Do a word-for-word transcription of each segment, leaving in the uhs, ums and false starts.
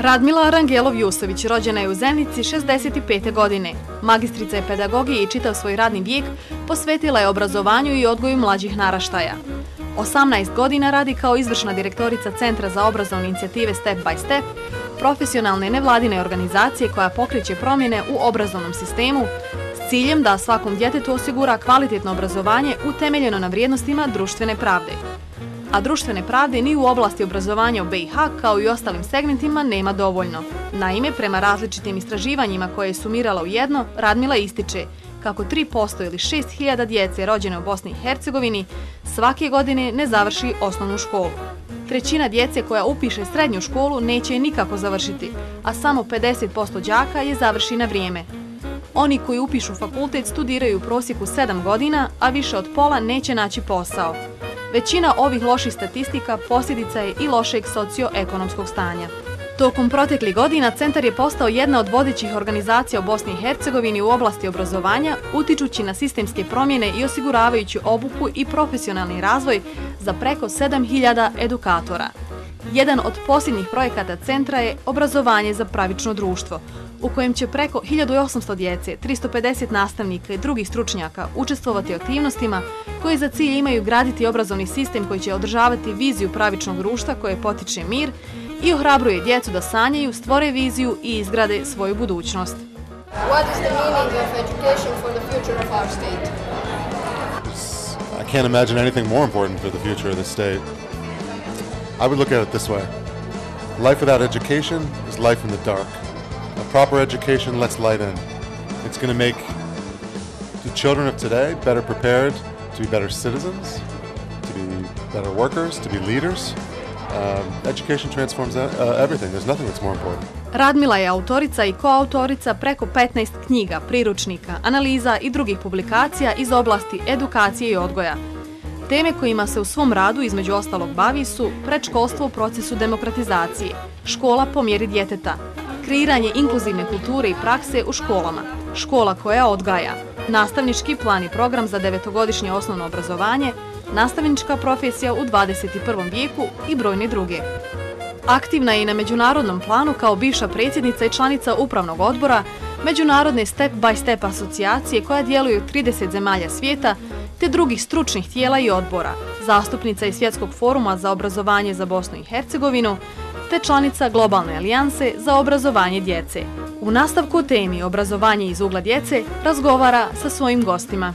Radmila Rangelov-Jusović rođena je u Zenici šezdeset pete godine. Magistrica je pedagogije i čitav svoj radni vijek posvetila je obrazovanju i odgoju mlađih naraštaja. osamnaest godina radi kao izvršna direktorica Centra za obrazovne inicijative Step by Step, profesionalne nevladine organizacije koja pokreće promjene u obrazovnom sistemu s ciljem da svakom djetetu osigura kvalitetno obrazovanje utemeljeno na vrijednostima društvene pravde. A društvene pravde ni u oblasti obrazovanja u B i H kao i ostalim segmentima nema dovoljno. Naime, prema različitim istraživanjima koje je sumirala u jedno, Radmila ističe kako tri posto ili šest hiljada djece rođene u Bosni i Hercegovini svake godine ne završi osnovnu školu. Trećina djece koja upiše srednju školu neće je nikako završiti, a samo pedeset posto đaka je završi na vrijeme. Oni koji upišu fakultet studiraju u prosjeku sedam godina, a više od pola neće naći posao. Većina ovih loših statistika posljedica je i lošeg socioekonomskog stanja. Tokom proteklih godina centar je postao jedna od vodećih organizacija u Bosni i Hercegovini u oblasti obrazovanja, utičući na sistemske promjene i osiguravajući obuku i profesionalni razvoj za preko sedam hiljada edukatora. Jedan od posljednjih projekata centra je obrazovanje za pravično društvo, u kojem će preko hiljadu osamsto djece, tristo pedeset nastavnika i drugih stručnjaka učestvovati u aktivnostima koje za cilj imaju graditi obrazovni sistem koji će održavati viziju pravičnog društva koje potiče mir i ohrabruje djecu da sanjaju, stvore viziju i izgrade svoju budućnost. What is the meaning of education for the future of our state? I can't imagine anything more important for the future of the state. I would look at it this way. Life without education is life in the dark. A proper education lets light in. It's going to make the children of today better prepared to be better citizens, to be better workers, to be leaders. Um, education transforms uh, everything. There's nothing that's more important. Radmila je autorica i koautorica preko petnaest knjiga, priručnika, analiza i drugih publikacija iz oblasti edukacije i odgoja. Teme kojima se u svom radu između ostalog bavi su predškolstvo u procesu demokratizacije, škola po mjeri djeteta, kreiranje inkluzivne kulture i prakse u školama, škola koja odgaja, nastavnički plan i program za devetogodišnje osnovno obrazovanje, nastavnička profesija u dvadeset prvom vijeku i brojne druge. Aktivna je i na međunarodnom planu kao bivša predsjednica i članica upravnog odbora Međunarodne Step by Step asocijacije koja djeluje u trideset zemalja svijeta te drugih stručnih tijela i odbora, zastupnica je Svjetskog foruma za obrazovanje za Bosnu i Hercegovinu te članica Globalne alijanse za obrazovanje djece. U nastavku o temi obrazovanje iz ugla djece razgovara sa svojim gostima.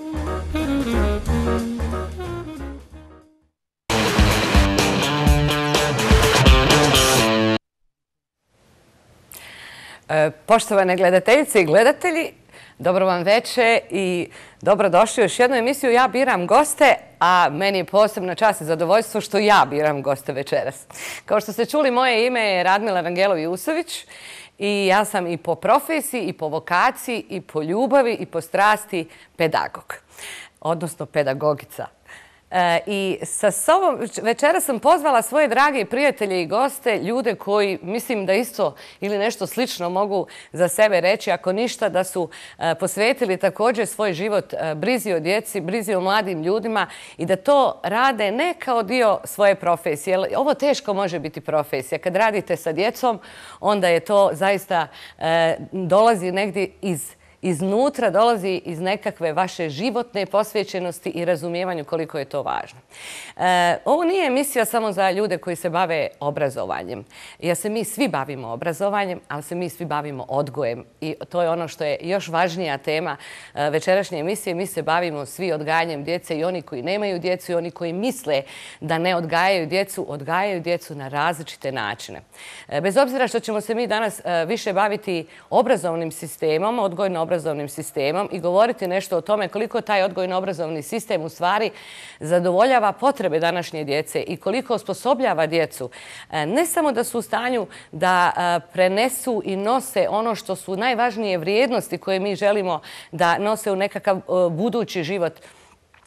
Poštovane gledateljice i gledatelji, dobro vam veče i dobrodošli u još jednu emisiju Ja biram goste, a meni je posebna čast i zadovoljstvo što ja biram goste večeras. Kao što ste čuli, moje ime je Radmila Rangelov-Jusović i ja sam i po profesiji, i po vokaciji, i po ljubavi, i po strasti pedagog, odnosno pedagogica. I sa sobom večera sam pozvala svoje drage prijatelje i goste, ljude koji mislim da isto ili nešto slično mogu za sebe reći, ako ništa da su posvetili također svoj život brizi o djeci, brizi o mladim ljudima i da to rade ne kao dio svoje profesije. Ovo teško može biti profesija. Kad radite sa djecom, onda je to zaista dolazi negdje iz iznutra, dolazi iz nekakve vaše životne posvećenosti i razumijevanju koliko je to važno. E, ovo nije emisija samo za ljude koji se bave obrazovanjem. Ja se mi svi bavimo obrazovanjem, ali se mi svi bavimo odgojem. I to je ono što je još važnija tema večerašnje emisije. Mi se bavimo svi odgajanjem djece i oni koji nemaju djecu i oni koji misle da ne odgajaju djecu, odgajaju djecu na različite načine. E, bez obzira što ćemo se mi danas više baviti obrazovnim sistemom, odgojno obrazovnim sistemom i govoriti nešto o tome koliko taj odgojno-obrazovni sistem u stvari zadovoljava potrebe današnje djece i koliko osposobljava djecu. Ne samo da su u stanju da prenesu i nose ono što su najvažnije vrijednosti koje mi želimo da nose u nekakav budući život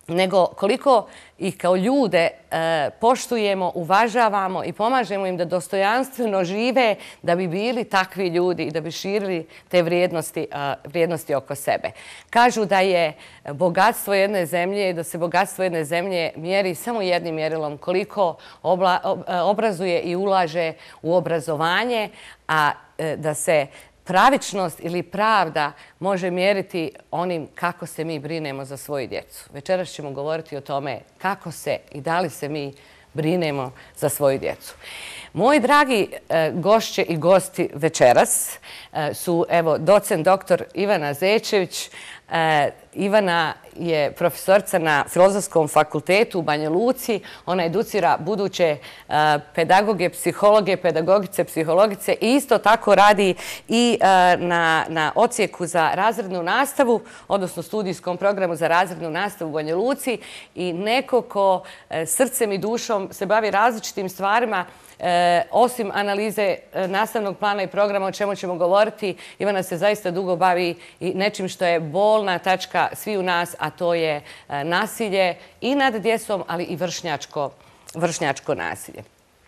nego koliko ih kao ljude poštujemo, uvažavamo i pomažemo im da dostojanstveno žive, da bi bili takvi ljudi i da bi širili te vrijednosti, vrijednosti oko sebe. Kažu da je bogatstvo jedne zemlje, da se bogatstvo jedne zemlje mjeri samo jednim mjerilom, koliko obrazuje i ulaže u obrazovanje, a da se pravičnost ili pravda može mjeriti onim kako se mi brinemo za svoju djecu. Večeras ćemo govoriti o tome kako se i da li se mi brinemo za svoju djecu. Moji dragi e, gošće i gosti večeras e, su evo docent doktor Ivana Zečević. E, Ivana je profesorica na Filozofskom fakultetu u Banja Luci. Ona educira buduće e, pedagoge, psihologe, pedagogice, psihologice i isto tako radi i e, na, na odsjeku za razrednu nastavu, odnosno studijskom programu za razrednu nastavu u Banja Luci i neko ko e, srcem i dušom se bavi različitim stvarima. E, osim analize e, nastavnog plana i programa o čemu ćemo govoriti, Ivana se zaista dugo bavi i nečim što je bolna tačka svi u nas, a to je e, nasilje i nad djecom, ali i vršnjačko, vršnjačko nasilje.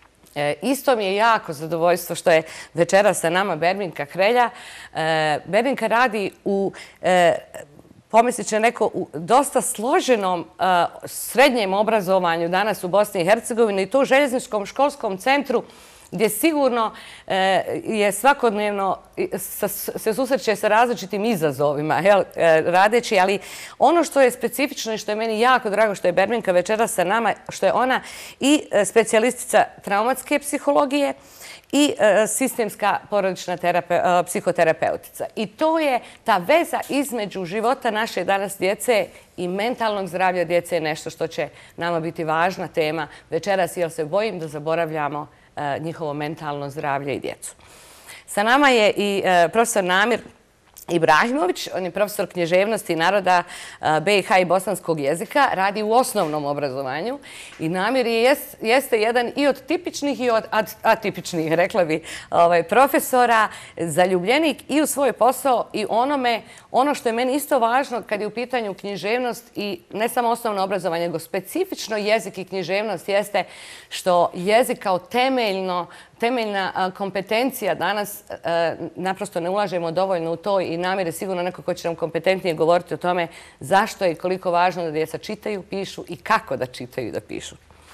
E, isto mi je jako zadovoljstvo što je večeras sa nama Berminka Hrelja. E, Berminka radi u e, pomislit će neko u dosta složenom uh, srednjem obrazovanju danas u Bosni i Hercegovini i to u željezničkom školskom centru gdje sigurno uh, je svakodnevno sa, se susreće sa različitim izazovima jel, uh, radeći, ali ono što je specifično i što je meni jako drago što je Berminka večeras sa nama, što je ona i uh, specijalistica traumatske psihologije i e, sistemska porodična terape, e, psihoterapeutica. I to je ta veza između života naše danas djece i mentalnog zdravlja djece je nešto što će nama biti važna tema večeras, jer se bojim da zaboravljamo e, njihovo mentalno zdravlje i djecu. Sa nama je i e, profesor Namir Ibrahimović, on je profesor književnosti naroda be i ha i bosanskog jezika, radi u osnovnom obrazovanju i Namir je, jeste jedan i od tipičnih i od atipičnih, rekla bi, ovaj, profesora, zaljubljenik i u svoj posao i onome, ono što je meni isto važno kad je u pitanju književnost i ne samo osnovno obrazovanje, nego specifično jezik i književnost jeste što jezik kao temeljno temeljna kompetencija danas naprosto ne ulažemo dovoljno u to i Namir je sigurno neko ko će nam kompetentnije govoriti o tome zašto je i koliko važno da djeca čitaju, pišu i kako da čitaju i da pišu.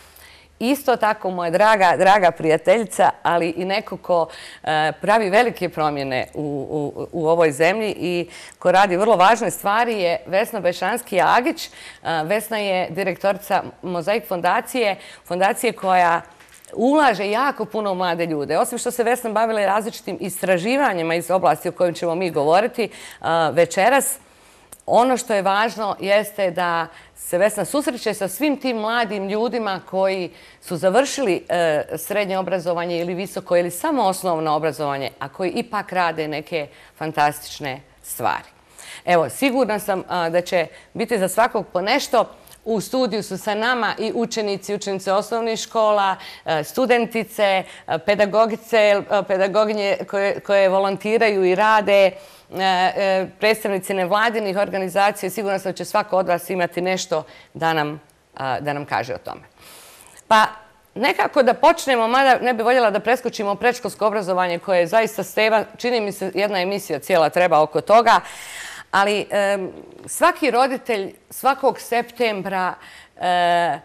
Isto tako moja draga, draga prijateljica, ali i neko ko pravi velike promjene u, u, u ovoj zemlji i ko radi vrlo važne stvari je Vesna Bešanski-Agić. Vesna je direktorica Mozaik fondacije, fondacije koja ulaže jako puno u mlade ljude. Osim što se Vesna bavila i različitim istraživanjima iz oblasti o kojim ćemo mi govoriti uh, večeras, ono što je važno jeste da se Vesna susreće sa svim tim mladim ljudima koji su završili uh, srednje obrazovanje ili visoko ili samo osnovno obrazovanje, a koji ipak rade neke fantastične stvari. Evo, sigurna sam uh, da će biti za svakog po nešto. U studiju su sa nama i učenici i učenice osnovnih škola, studentice, pedagogice, pedagoginje koje, koje volontiraju i rade, predstavnici nevladinih organizacija. Sigurno sam da će svako od vas imati nešto da nam, da nam kaže o tome. Pa nekako da počnemo, mada ne bi voljela da preskočimo predškolsko obrazovanje koje je zaista steva, čini mi se jedna emisija cijela treba oko toga. Ali e, svaki roditelj svakog septembra e,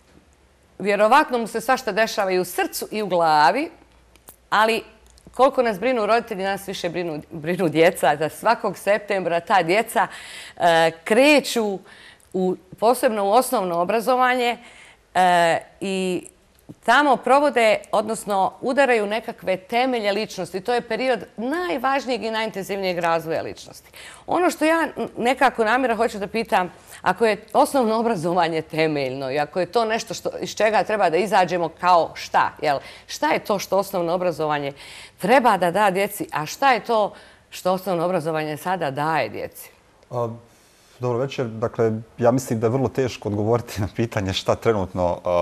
vjerovatno mu se svašta dešava i u srcu i u glavi, ali koliko nas brinu roditelji, nas više brinu, brinu djeca, da svakog septembra ta djeca e, kreću u, posebno u osnovno obrazovanje e, i tamo provode, odnosno udaraju nekakve temelje ličnosti. To je period najvažnijeg i najintenzivnijeg razvoja ličnosti. Ono što ja nekako Namira hoću da pitam, ako je osnovno obrazovanje temeljno i ako je to nešto što, iz čega treba da izađemo kao šta, jel? Šta je to što osnovno obrazovanje treba da da djeci, a šta je to što osnovno obrazovanje sada daje djeci? A, dobro večer. Dakle, ja mislim da je vrlo teško odgovoriti na pitanje šta trenutno a,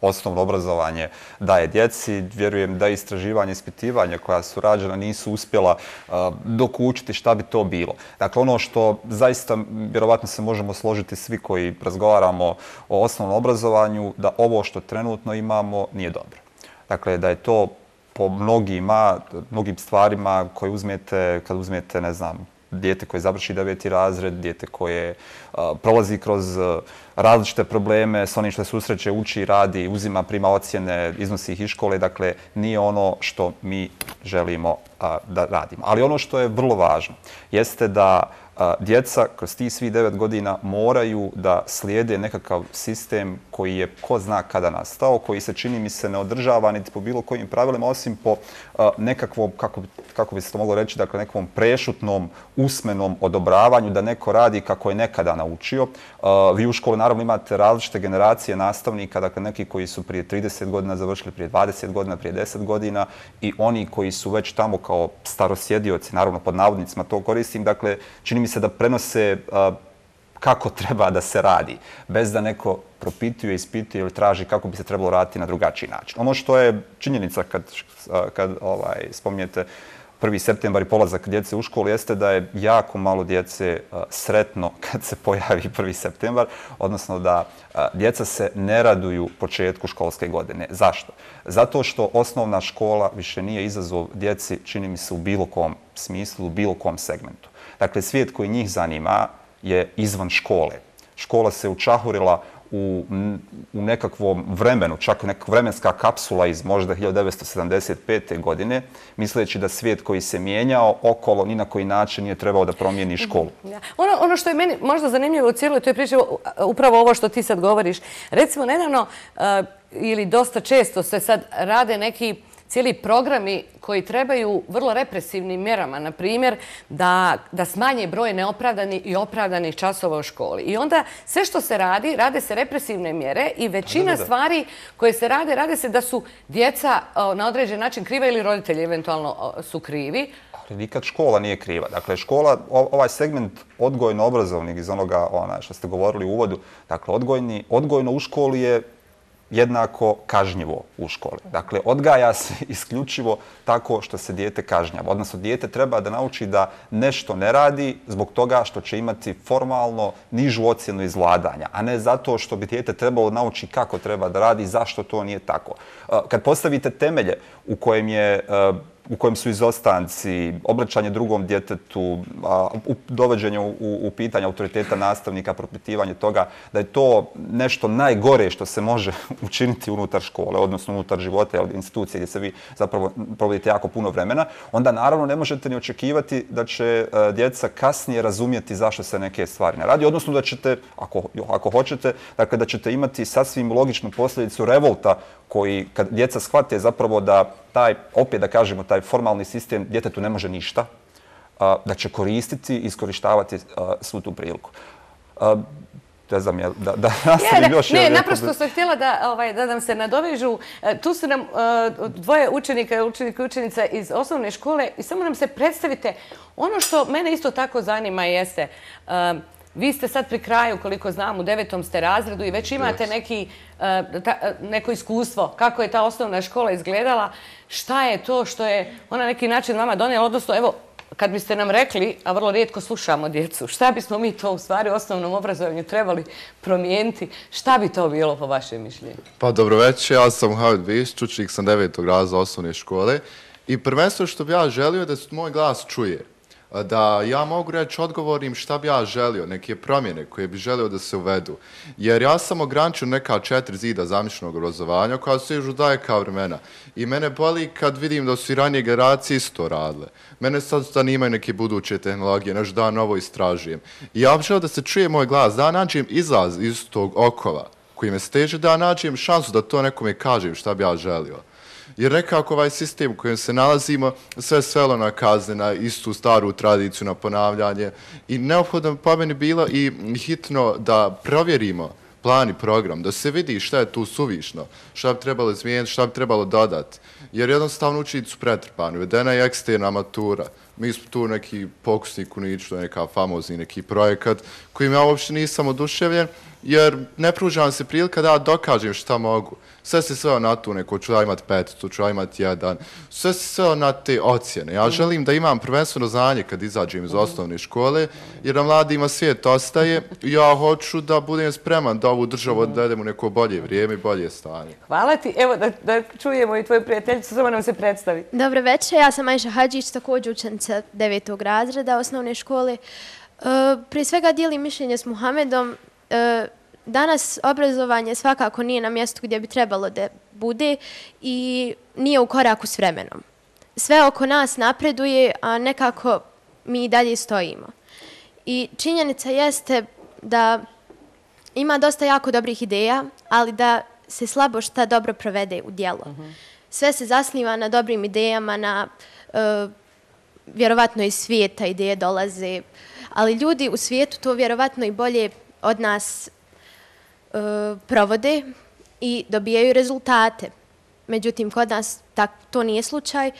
osnovno obrazovanje daje djeci. Vjerujem da istraživanje, ispitivanja koja su rađena nisu uspjela dokučiti šta bi to bilo. Dakle, ono što zaista vjerovatno se možemo složiti svi koji razgovaramo o osnovnom obrazovanju, da ovo što trenutno imamo nije dobro. Dakle, da je to po mnogima, mnogim stvarima koje uzmete, kad uzmete, ne znam, dijete koje završi deveti razred, dijete koje a, prolazi kroz a, različite probleme s onim što se susreće, uči, radi, uzima, prima ocjene, iznosi ih iz škole. Dakle, nije ono što mi želimo a, da radimo. Ali ono što je vrlo važno jeste da a, djeca kroz tih svih devet godina moraju da slijede nekakav sistem koji je ko zna kada nastao, koji se čini mi se ne održava niti po bilo kojim pravilima, osim po a, nekakvom, kako, kako bi se to moglo reći, dakle nekakvom prešutnom, usmenom odobravanju da neko radi kako je nekada naučio. A, vi u školi naravno imate različite generacije nastavnika, dakle neki koji su prije trideset godina završili, prije dvadeset godina, prije deset godina i oni koji su već tamo kao starosjedioci, naravno pod navodnicima to koristim, dakle čini mi se da prenose a, kako treba da se radi, bez da neko propituje, ispituje ili traži kako bi se trebalo raditi na drugačiji način. Ono što je činjenica kad, kad ovaj, spominjete prvi septembar i polazak djece u školu jeste da je jako malo djece uh, sretno kad se pojavi prvi septembar, odnosno da uh, djeca se ne raduju početku školske godine. Zašto? Zato što osnovna škola više nije izazov djeci, čini mi se, u bilo kom smislu, u bilo kom segmentu. Dakle, svijet koji njih zanima je izvan škole. Škola se učahurila u, u nekakvom vremenu, čak neka vremenska kapsula iz možda hiljadu devetsto sedamdeset pete. godine, misleći da svijet koji se mijenjao okolo ni na koji način nije trebao da promijeni školu. Ja. Ono, ono što je meni možda zanimljivo u cijeloj toj priči, upravo ovo što ti sad govoriš. Recimo, nedavno uh, ili dosta često se sad rade neki cijeli programi koji trebaju vrlo represivnim mjerama, na primjer, da, da smanje broj neopravdanih i opravdanih časova u školi. I onda sve što se radi, rade se represivne mjere i većina da, da, da. stvari koje se rade, rade se da su djeca o, na određen način kriva ili roditelji eventualno o, su krivi. Ali nikad škola nije kriva. Dakle, škola, ovaj segment odgojno-obrazovnih iz onoga ona, što ste govorili u uvodu, dakle, odgojni, odgojno u školi je jednako kažnjivo u školi. Dakle, odgaja se isključivo tako što se dijete kažnjava. Odnosno, dijete treba da nauči da nešto ne radi zbog toga što će imati formalno nižu ocjenu iz vladanja, a ne zato što bi dijete trebalo nauči kako treba da radi i zašto to nije tako. Kad postavite temelje u kojem je u kojem su izostanci, obraćanje drugom djetetu, dovođenje u, u pitanje autoriteta nastavnika, propitivanje toga, da je to nešto najgore što se može učiniti unutar škole, odnosno unutar života ili institucije gdje se vi zapravo provodite jako puno vremena, onda naravno ne možete ni očekivati da će djeca kasnije razumjeti zašto se neke stvari ne radi, odnosno da ćete, ako, ako hoćete, dakle da ćete imati sasvim logičnu posljedicu revolta koji, kad djeca shvate zapravo da taj, opet da kažemo, taj formalni sistem djetetu ne može ništa, da će koristiti i iskorištavati svu tu priliku. Ne znam, da, da nastavim još... Ne, naprosto sam htjela da, ovaj, da nam se nadovežu. Tu su nam uh, dvoje učenika, učenika i učenica iz osnovne škole i samo nam se predstavite. Ono što mene isto tako zanima jeste... Uh, Vi ste sad pri kraju, koliko znam, u devetom ste razredu i već imate neki, ta, neko iskustvo kako je ta osnovna škola izgledala. Šta je to što je ona neki način vama donijela? Odnosno, evo, kad biste nam rekli, a vrlo rijetko slušamo djecu, šta bismo mi to u stvari u osnovnom obrazovanju trebali promijeniti? Šta bi to bilo po vašem mišljenju? Pa dobro večer, ja sam Havid Višć, učenik sam devetog razreda osnovne škole i prvenstveno što bi ja želio da se moj glas čuje. Da ja mogu reći, odgovorim šta bi ja želio, neke promjene koje bi želio da se uvedu. Jer ja sam ograničen neka četiri zida zamišljenog obrazovanja koja su još daje kao vremena. I mene boli kad vidim da su i ranije generacije isto radile. Mene sad zanimaju neke buduće tehnologije, nešto da novo istražujem. I ja bih želio da se čuje moj glas, da nađem izlaz iz tog okova koji me steže, da nađem šansu da to nekome kažem šta bi ja želio. Jer nekako ovaj sistem u kojem se nalazimo sve svelo na kazne, na istu staru tradiciju, na ponavljanje. I neophodno po meni bilo i hitno da provjerimo plan i program, da se vidi šta je tu suvišno, šta bi trebalo izmijeniti, šta bi trebalo dodati. Jer jednostavno učitelji su pretrpani, uvedena je eksterna matura. Mi smo tu neki pokusni kunić, to je neka famozni neki projekat kojim ja uopšte nisam oduševljen, jer ne pružam se prilika da dokažem šta mogu. Sve se sveo na tu neko, ću ja imati peticu, ću ja imati jedan. Sve se sveo na te ocjene. Ja želim da imam prvenstveno znanje kad izađem iz osnovne škole, jer na mladima svijet ostaje. Ja hoću da budem spreman da ovu državu odvedem u neko bolje vrijeme i bolje stanje. Hvala ti. Evo da, da čujemo i tvoju prijateljicu, samo nam se predstavi. Dobro večer, ja sam Ajša Hadžić, također učenica devetog razreda osnovne škole. E, prije svega dijelim mišljenje s Muhamedom. E, Danas obrazovanje svakako nije na mjestu gdje bi trebalo da bude i nije u koraku s vremenom. Sve oko nas napreduje, a nekako mi i dalje stojimo. I činjenica jeste da ima dosta jako dobrih ideja, ali da se slabo šta dobro provede u djelo. Sve se zasniva na dobrim idejama, na uh, vjerovatno iz svijeta ideje dolaze, ali ljudi u svijetu to vjerovatno i bolje od nas provode i dobijaju rezultate. Međutim, kod nas tak, to nije slučaj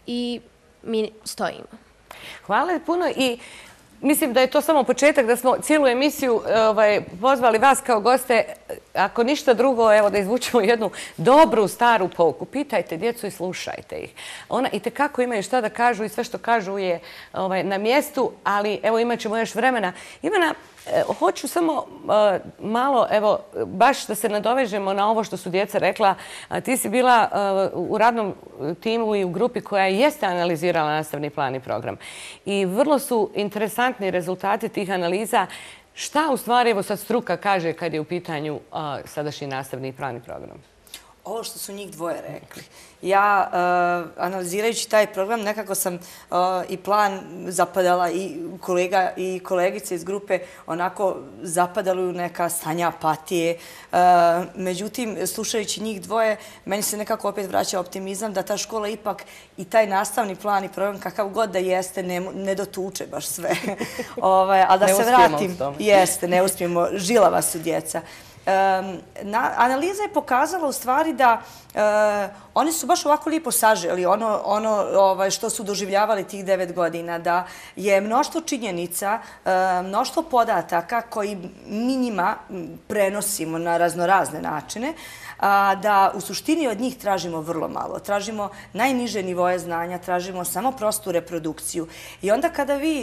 i mi stojimo. Hvala puno i mislim da je to samo početak, da smo cijelu emisiju ovaj, pozvali vas kao goste. Ako ništa drugo, evo da izvučemo jednu dobru, staru pouku. Pitajte djecu i slušajte ih. Ona i tekako imaju šta da kažu i sve što kažu je ovaj, na mjestu, ali evo imat ćemo još vremena. Ivana, hoću samo uh, malo, evo, baš da se nadovežemo na ovo što su djeca rekla. A, ti si bila uh, u radnom timu i u grupi koja jeste analizirala nastavni plan i program. I vrlo su interesantni rezultati tih analiza. Šta u stvari, evo sad struka kaže kad je u pitanju uh, sadašnji nastavni plan i program? Ovo što su njih dvoje rekli. Ja, uh, analizirajući taj program, nekako sam uh, i plan zapadala i kolega i kolegice iz grupe onako zapadali u neka stanja apatije. Uh, međutim, slušajući njih dvoje, meni se nekako opet vraća optimizam da ta škola ipak i taj nastavni plan i program kakav god da jeste ne, ne dotuče baš sve. Ovaj, ali da ne se vratim, jeste, ne uspijemo, žilava su djeca. Um, na, analiza je pokazala u stvari da uh, oni su baš ovako lijepo saželi ono, ono ovaj, što su doživljavali tih devet godina, da je mnoštvo činjenica, uh, mnoštvo podataka koji mi njima prenosimo na raznorazne načine, a da u suštini od njih tražimo vrlo malo. Tražimo najniže nivoje znanja, tražimo samo prostu reprodukciju. I onda kada vi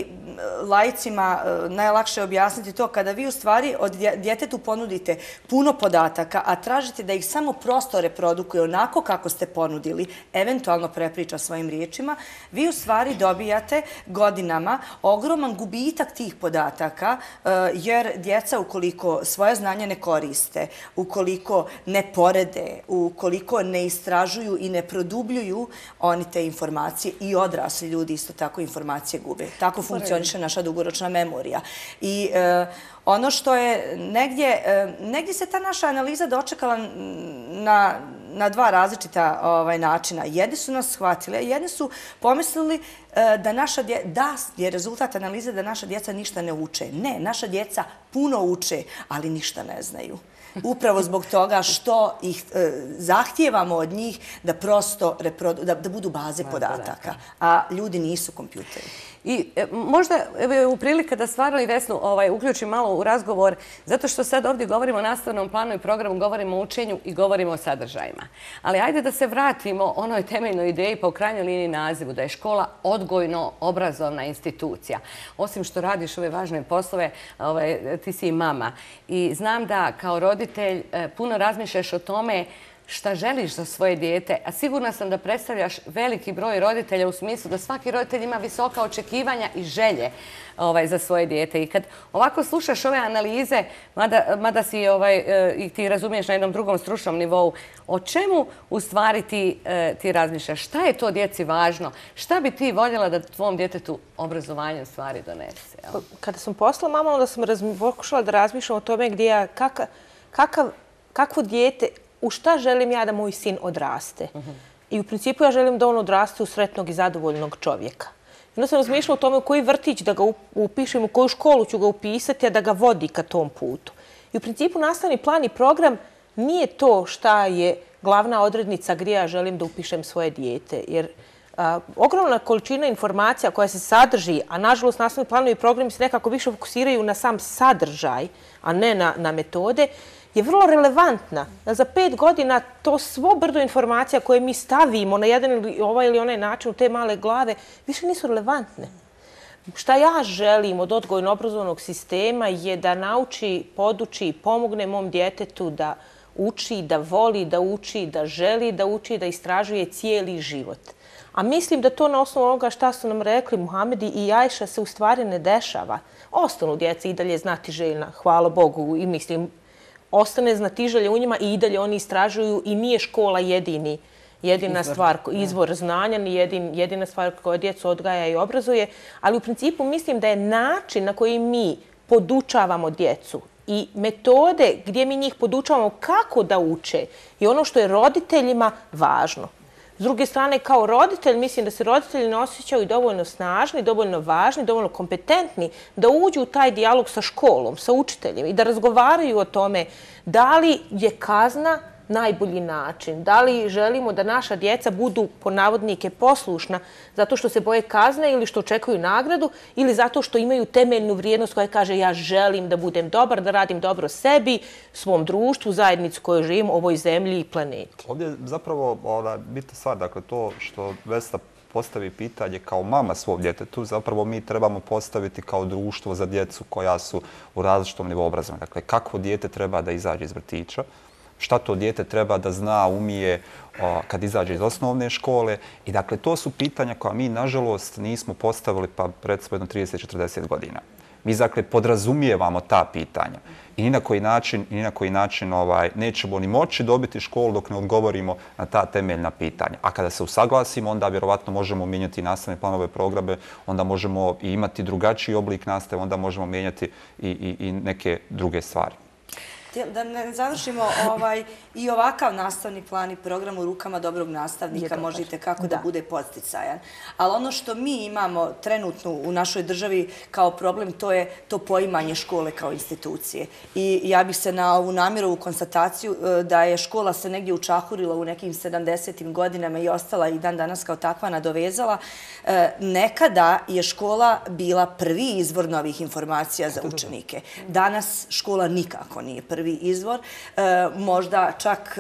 laicima najlakše objasniti to, kada vi u stvari od djetetu ponudite puno podataka, a tražite da ih samo prosto reprodukuje onako kako ste ponudili, eventualno prepriča svojim riječima, vi u stvari dobijate godinama ogroman gubitak tih podataka, jer djeca ukoliko svoje znanje ne koriste, ukoliko ne porede, ukoliko ne istražuju i ne produbljuju oni te informacije, i odrasli ljudi isto tako informacije gube. Tako funkcioniše naša dugoročna memorija. I e, ono što je negdje, e, negdje se ta naša analiza dočekala na, na dva različita ovaj, načina. Jedni su nas shvatili, a jedni su pomislili e, da naša dje, da je rezultat analize da naša djeca ništa ne uče. Ne, naša djeca puno uče, ali ništa ne znaju. Upravo zbog toga što ih e, zahtijevamo od njih da prosto reprodu, da, da budu baze podataka, a ljudi nisu kompjuteri. I e, možda je u prilika da stvarno i Vesnu ovaj, uključim malo u razgovor, zato što sad ovdje govorimo o nastavnom planu i programu, govorimo o učenju i govorimo o sadržajima. Ali ajde da se vratimo onoj temeljnoj ideji, pa u krajnjoj liniji nazivu, da je škola odgojno-obrazovna institucija. Osim što radiš ove važne poslove, ovaj, ti si i mama. I znam da kao roditelj e, puno razmišljaš o tome šta želiš za svoje dijete, a sigurna sam da predstavljaš veliki broj roditelja u smislu da svaki roditelj ima visoka očekivanja i želje ovaj, za svoje dijete. I kad ovako slušaš ove analize, mada, mada si ovaj, e, i ti razumiješ na jednom drugom stručnom nivou, o čemu u stvari ti, e, ti razmišljaš? Šta je to djeci važno? Šta bi ti voljela da tvom djetetu obrazovanje u stvari donese? Jel? Kada sam poslala mama, onda sam razmi, pokušala da razmišljam o tome gdje ja, kakav, kakav, kakvo dijete, u šta želim ja da moj sin odraste. Uh-huh. I u principu ja želim da on odraste u sretnog i zadovoljnog čovjeka. I onda sam razmišljala o tome u koji vrtić da ga upišem, u koju školu ću ga upisati, a da ga vodi ka tom putu. I u principu nastavni plan i program nije to šta je glavna odrednica gdje ja želim da upišem svoje dijete. Jer a, ogromna količina informacija koja se sadrži, a nažalost nastavni planovi i programi se nekako više fokusiraju na sam sadržaj, a ne na, na metode, je vrlo relevantna. Da za pet godina to svo brdo informacija koje mi stavimo na jedan ili ovaj ili onaj način u te male glave više nisu relevantne. Šta ja želim od odgojno-obrazovnog sistema je da nauči, poduči i pomogne mom djetetu da uči, da voli, da uči, da želi, da uči, da istražuje cijeli život. A mislim da to na osnovu onoga šta su nam rekli Muhamed i Ajša se u stvari ne dešava. Ostanu djeca i dalje znatiželjna, hvala Bogu, i mislim, ostane znatiželje u njima i i dalje oni istražuju i nije škola jedini, jedina izvor, stvar, izvor znanja, ni jedin, jedina stvar koja djecu odgaja i obrazuje, ali u principu mislim da je način na koji mi podučavamo djecu i metode gdje mi njih podučavamo kako da uče i ono što je roditeljima važno. S druge strane, kao roditelj, mislim da se roditelji ne osjećaju dovoljno snažni, dovoljno važni, dovoljno kompetentni da uđu u taj dijalog sa školom, sa učiteljima i da razgovaraju o tome da li je kazna najbolji način, da li želimo da naša djeca budu po navodnike poslušna zato što se boje kazne ili što očekuju nagradu ili zato što imaju temeljnu vrijednost koja kaže ja želim da budem dobar, da radim dobro sebi, svom društvu, zajednici kojoj živim, ovoj zemlji i planeti. Ovdje je zapravo ona bitna stvar, dakle to što Vesna postavi pitanje kao mama svog djetetu, zapravo mi trebamo postaviti kao društvo za djecu koja su u različitom nivou obrazovanja. Dakle, kakvo dijete treba da izađe iz vrtića, šta to dijete treba da zna, umije o, kad izađe iz osnovne škole. I dakle, to su pitanja koja mi, nažalost, nismo postavili pa recimo jedno trideset do četrdeset godina. Mi, dakle, podrazumijevamo ta pitanja. I ni na koji način, ni na koji način ovaj, nećemo ni moći dobiti školu dok ne odgovorimo na ta temeljna pitanja. A kada se usaglasimo, onda vjerovatno možemo mijenjati nastavne planove, programe, onda možemo i imati drugačiji oblik nastave, onda možemo mijenjati i, i, i neke druge stvari. Da ne završimo ovaj, i ovakav nastavni plan i program u rukama dobrog nastavnika možete kako da. da bude podsticajan. Ali ono što mi imamo trenutno u našoj državi kao problem, to je to poimanje škole kao institucije. I ja bih se na ovu namjerovu konstataciju da je škola se negdje učahurila u nekim sedamdesetim godinama i ostala i dan danas kao takva nadovezala. Nekada je škola bila prvi izvor novih informacija za učenike. Danas škola nikako nije prvi izvor, e, možda čak...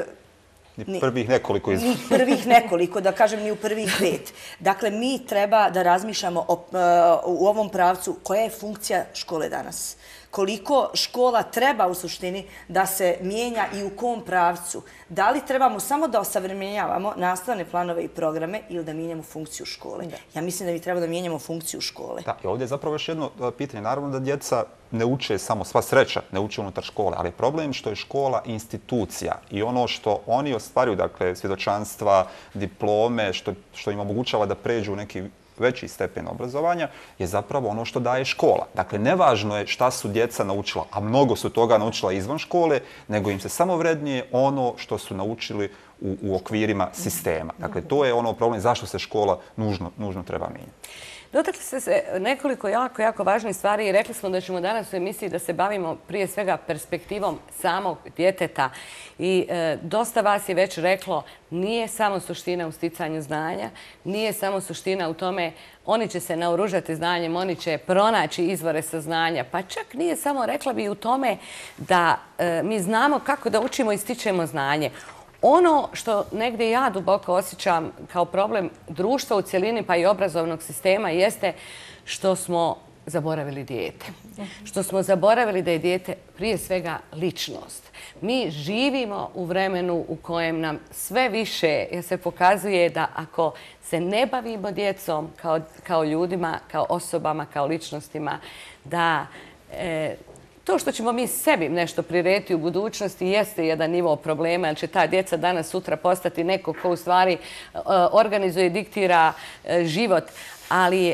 Ni prvih nekoliko izvora. Ni prvih nekoliko, da kažem ni u prvih pet. Dakle, mi treba da razmišljamo o, e, u ovom pravcu koja je funkcija škole danas. Koliko škola treba u suštini da se mijenja i u kom pravcu. Da li trebamo samo da osavremenjavamo nastavne planove i programe ili da mijenjamo funkciju škole? Da. Ja mislim da mi treba da mijenjamo funkciju škole. Da, i ovdje je zapravo još jedno pitanje. Naravno da djeca ne uče samo, sva sreća, ne uče unutar škole, ali problem što je škola institucija i ono što oni ostvaruju, dakle, svjedočanstva, diplome, što, što im omogućava da pređu u neki veći stepen obrazovanja, je zapravo ono što daje škola. Dakle, nevažno je šta su djeca naučila, a mnogo su toga naučila izvan škole, nego im se samo vrednije ono što su naučili u, u okvirima sistema. Dakle, to je ono problem zašto se škola nužno, nužno treba mijenjati. Dotakli ste se nekoliko jako, jako važnih stvari i rekli smo da ćemo danas u emisiji da se bavimo prije svega perspektivom samog djeteta. I e, dosta vas je već reklo, nije samo suština u sticanju znanja, nije samo suština u tome oni će se naoružati znanjem, oni će pronaći izvore saznanja. Pa čak nije samo, rekla bi, u tome da e, mi znamo kako da učimo i stičemo znanje. Ono što negdje ja duboko osjećam kao problem društva u cjelini pa i obrazovnog sistema jeste što smo zaboravili dijete. Što smo zaboravili da je dijete prije svega ličnost. Mi živimo u vremenu u kojem nam sve više se pokazuje da ako se ne bavimo djecom kao, kao ljudima, kao osobama, kao ličnostima, da... E, To što ćemo mi sebi nešto prirediti u budućnosti jeste jedan nivo problema, jer će ta djeca danas sutra postati neko ko u stvari organizuje i diktira život. Ali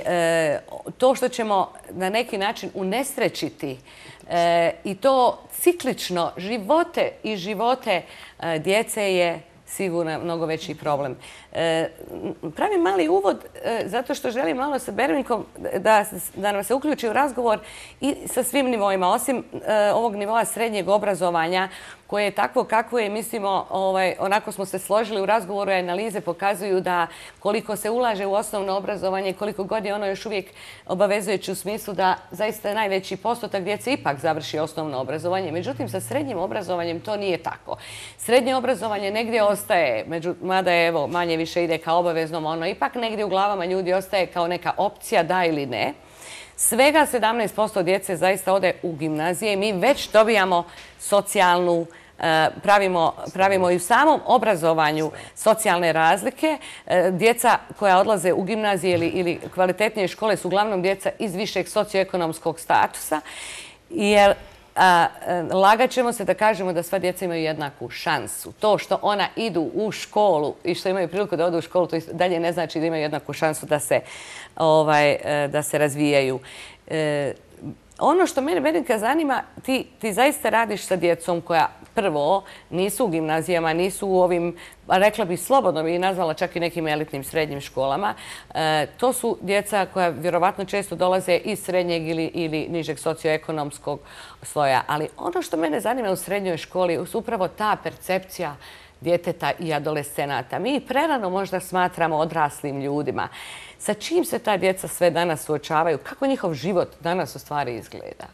to što ćemo na neki način unesrećiti i to ciklično živote i živote djece je sigurno mnogo veći problem. Pravim mali uvod zato što želim malo sa Berminkom da, da nam se uključi u razgovor i sa svim nivoima, osim ovog nivoa srednjeg obrazovanja koje je takvo kako je, mislimo, ovaj, onako smo se složili u razgovoru i analize pokazuju da koliko se ulaže u osnovno obrazovanje, koliko god je ono još uvijek obavezujuće u smislu da zaista najveći postotak djece ipak završi osnovno obrazovanje. Međutim, sa srednjim obrazovanjem to nije tako. Srednje obrazovanje negdje ostaje, među, mada je evo, manje više ide kao obavezno, ono ipak negdje u glavama ljudi ostaje kao neka opcija da ili ne. Svega sedamnaest posto djece zaista ode u gimnazije i mi već dobijamo socijalnu, pravimo, pravimo i u samom obrazovanju socijalne razlike. Djeca koja odlaze u gimnazije ili, ili kvalitetnije škole su uglavnom djeca iz višeg socioekonomskog statusa, jer A, lagat ćemo se da kažemo da sva djeca imaju jednaku šansu. To što ona idu u školu i što imaju priliku da odu u školu, to dalje ne znači da imaju jednaku šansu da se, ovaj, da se razvijaju. E, ono što mene, Berminka, zanima, ti, ti zaista radiš sa djecom koja prvo nisu u gimnazijama, nisu u ovim, rekla bih slobodno, bi nazvala čak i nekim elitnim srednjim školama. E, to su djeca koja vjerovatno često dolaze iz srednjeg ili, ili nižeg socioekonomskog sloja. Ali ono što mene zanima u srednjoj školi je upravo ta percepcija djeteta i adolescenata. Mi prerano možda smatramo odraslim ljudima. Sa čim se ta djeca sve danas suočavaju? Kako njihov život danas u stvari izgleda?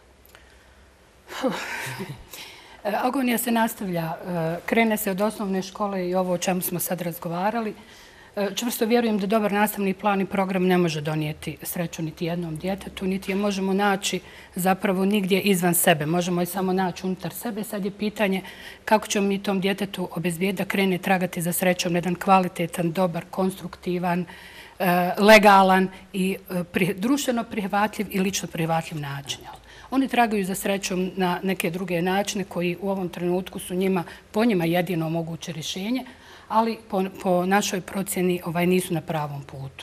Agonija se nastavlja. Krene se od osnovne škole i ovo o čemu smo sad razgovarali. Čvrsto vjerujem da dobar nastavni plan i program ne može donijeti sreću niti jednom djetetu, niti je možemo naći zapravo nigdje izvan sebe. Možemo je samo naći unutar sebe. Sad je pitanje kako ćemo mi tom djetetu obezbijediti da krene tragati za srećom na jedan kvalitetan, dobar, konstruktivan, legalan i društveno prihvatljiv i lično prihvatljiv način. Oni tragaju za srećom na neke druge načine koji u ovom trenutku su njima, po njima jedino moguće rješenje, ali po, po našoj procjeni ovaj, nisu na pravom putu.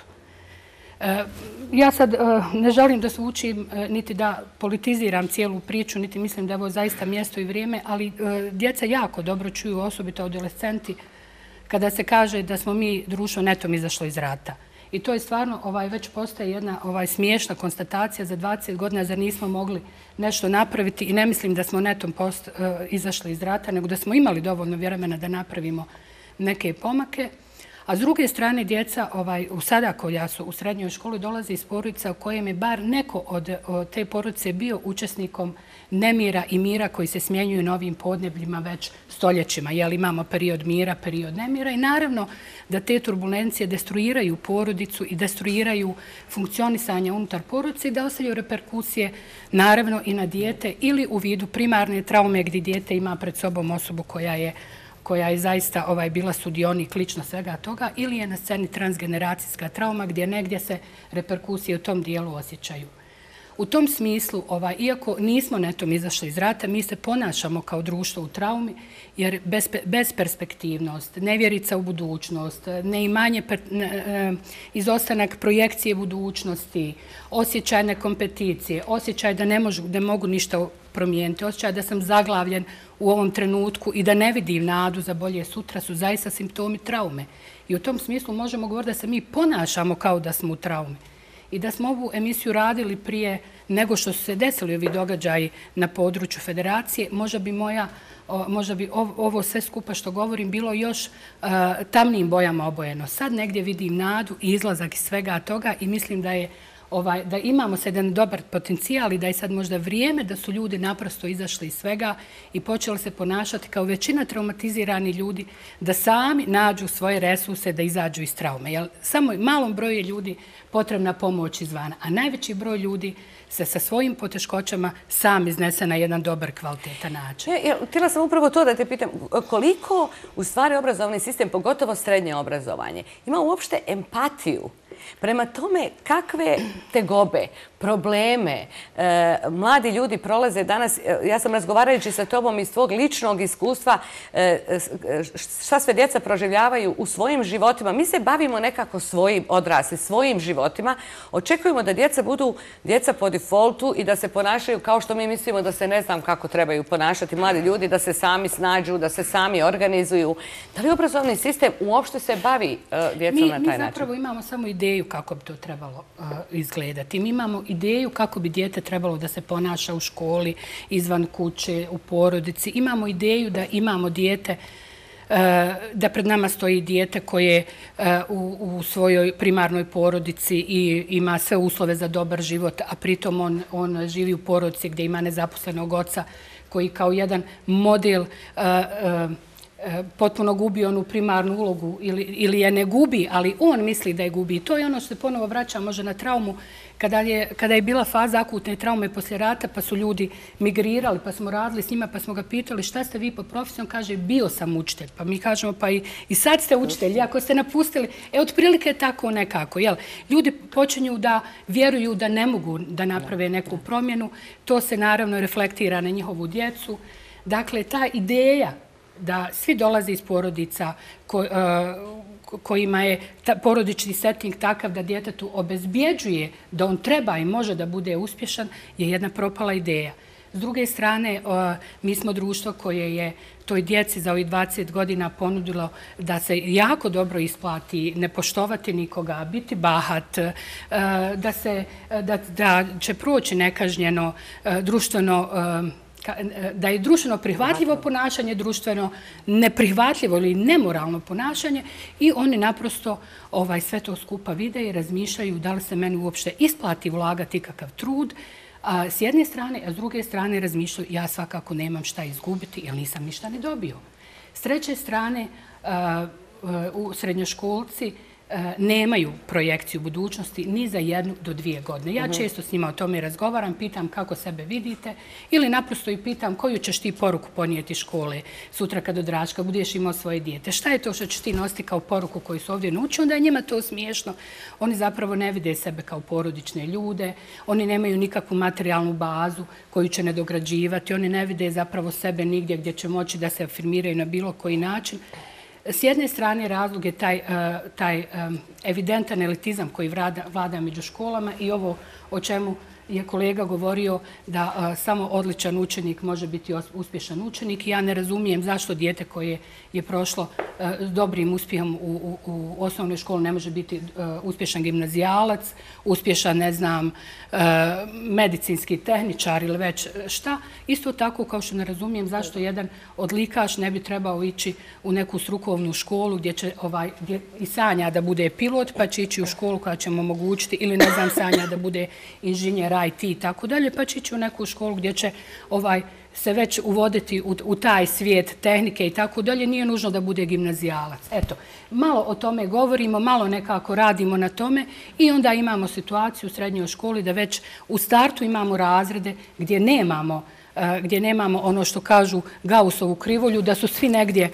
E, ja sad e, ne želim da se učim, e, niti da politiziram cijelu priču, niti mislim da je ovo zaista mjesto i vrijeme, ali e, djeca jako dobro čuju, osobito adolescenti, kada se kaže da smo mi društvo netom izašlo iz rata. I to je stvarno ovaj, već postaje jedna ovaj, smiješna konstatacija za dvadeset godina, zar nismo mogli nešto napraviti i ne mislim da smo netom post, uh, izašli iz rata, nego da smo imali dovoljno vremena da napravimo neke pomake. A s druge strane, djeca ovaj, u sada koja su u srednjoj školi dolaze iz porodica u kojem je bar neko od, od te porodice bio učesnikom nemira i mira koji se smjenjuju na ovim podnebljima već stoljećima. Jel, imamo period mira, period nemira i naravno da te turbulencije destruiraju porodicu i destruiraju funkcionisanje unutar porodice i da ostavljaju reperkusije naravno i na dijete ili u vidu primarne traume gdje dijete ima pred sobom osobu koja je koja je zaista ovaj, bila sudionik lično svega toga, ili je na sceni transgeneracijska trauma gdje negdje se reperkusije u tom dijelu osjećaju. U tom smislu, ovaj, iako nismo netom izašli iz rata, mi se ponašamo kao društvo u traumi, jer bez, besperspektivnost, nevjerica u budućnost, neimanje, ne, izostanak projekcije budućnosti, osjećaj nekompeticije, osjećaj da ne, možu, da mogu ništa promijeniti, osjećaj da sam zaglavljen u ovom trenutku i da ne vidim nadu za bolje sutra su zaista simptomi traume. I u tom smislu možemo govoriti da se mi ponašamo kao da smo u traumi. I da smo ovu emisiju radili prije nego što su se desili ovi događaji na području federacije, možda bi, moja, možda bi ovo sve skupa što govorim bilo još uh, tamnijim bojama obojeno. Sad negdje vidim nadu i izlazak iz svega toga i mislim da je Ovaj, da imamo se jedan dobar potencijal i da je sad možda vrijeme da su ljudi naprosto izašli iz svega i počeli se ponašati kao većina traumatizirani ljudi, da sami nađu svoje resurse da izađu iz traume. Jer samo malom broju ljudi potrebna pomoć izvana, a najveći broj ljudi se sa svojim poteškoćama sam iznese na jedan dobar, kvalitetan način. Ja, ja, htjela sam upravo to da te pitam, koliko u stvari obrazovni sistem, pogotovo srednje obrazovanje, ima uopšte empatiju prema tome kakve tegobe, probleme mladi ljudi prolaze danas. Ja sam razgovarajući sa tobom iz tvog ličnog iskustva šta sve djeca proživljavaju u svojim životima. Mi se bavimo nekako svojim odrasli, svojim životima. Očekujemo da djeca budu djeca po defaultu i da se ponašaju kao što mi mislimo da se ne znam kako trebaju ponašati mladi ljudi, da se sami snađu, da se sami organizuju. Da li obrazovni sistem uopšte se bavi djecom na taj način? Mi zapravo imamo samo ideju kako bi to trebalo izgledati. Mi imamo ideju kako bi dijete trebalo da se ponaša u školi, izvan kuće, u porodici. Imamo ideju da imamo dijete, da pred nama stoji dijete koje u svojoj primarnoj porodici i ima sve uslove za dobar život, a pritom on živi u porodici gdje ima nezaposlenog oca koji kao jedan model potpuno gubi onu primarnu ulogu ili je ne gubi, ali on misli da je gubi. I to je ono što se ponovo vraća može na traumu kada je bila faza akutne traume poslije rata, pa su ljudi migrirali, pa smo radili s njima, pa smo ga pitali šta ste vi po profesijom, kaže bio sam učitelj. Pa mi kažemo pa i sad ste učitelji, ako ste napustili, e otprilike je tako nekako. Ljudi počinju da vjeruju da ne mogu da naprave neku promjenu, to se naravno reflektira na njihovu djecu. Dakle, ta ideja da svi dolaze iz porodica kojima je porodični setting takav da djetetu obezbjeđuje da on treba i može da bude uspješan je jedna propala ideja. S druge strane, mi smo društvo koje je toj djeci za ovih dvadeset godina ponudilo da se jako dobro isplati ne poštovati nikoga, biti bahat, da će proći nekažnjeno društveno da je društveno prihvatljivo ponašanje, društveno neprihvatljivo ili nemoralno ponašanje i oni naprosto sve to skupa vide i razmišljaju da li se meni uopšte isplati ulagati kakav trud. S jedne strane, a s druge strane razmišljaju ja svakako nemam šta izgubiti jer nisam ništa ne dobio. S treće strane, u srednjoškolci nemaju projekciju budućnosti ni za jednu do dvije godine. Ja često s njima o tome razgovaram, pitam kako sebe vidite ili naprosto i pitam koju ćeš ti poruku ponijeti škole sutra kad odraš, kad budeš imao svoje dijete. Šta je to što ćeš ti nositi kao poruku koju su ovdje naučili? Onda je njima to smiješno. Oni zapravo ne vide sebe kao porodične ljude, oni nemaju nikakvu materijalnu bazu koju će nadograđivati, oni ne vide zapravo sebe nigdje gdje će moći da se afirmiraju na bilo koji način. S jedne strane razlog je taj evidentan elitizam koji vlada među školama i ovo o čemu je kolega govorio da samo odličan učenik može biti uspješan učenik. Ja ne razumijem zašto dijete koje je prošlo s dobrim uspjehom u osnovnoj školi ne može biti uspješan gimnazijalac, uspješan, ne znam, medicinski tehničar ili već šta. Isto tako kao što ne razumijem zašto jedan odlikaš ne bi trebao ići u neku strukovnu školu gdje će i sanja da bude pilot pa će ići u školu koja će mu omogućiti ili ne znam sanja da bude inženjer I T i tako dalje, pa će ići u neku školu gdje će se već uvoditi u taj svijet tehnike i tako dalje. Nije nužno da bude gimnazijalac. Eto, malo o tome govorimo, malo nekako radimo na tome i onda imamo situaciju u srednjoj školi da već u startu imamo razrede gdje nemamo gdje nemamo ono što kažu Gaussovu krivulju, da su svi negdje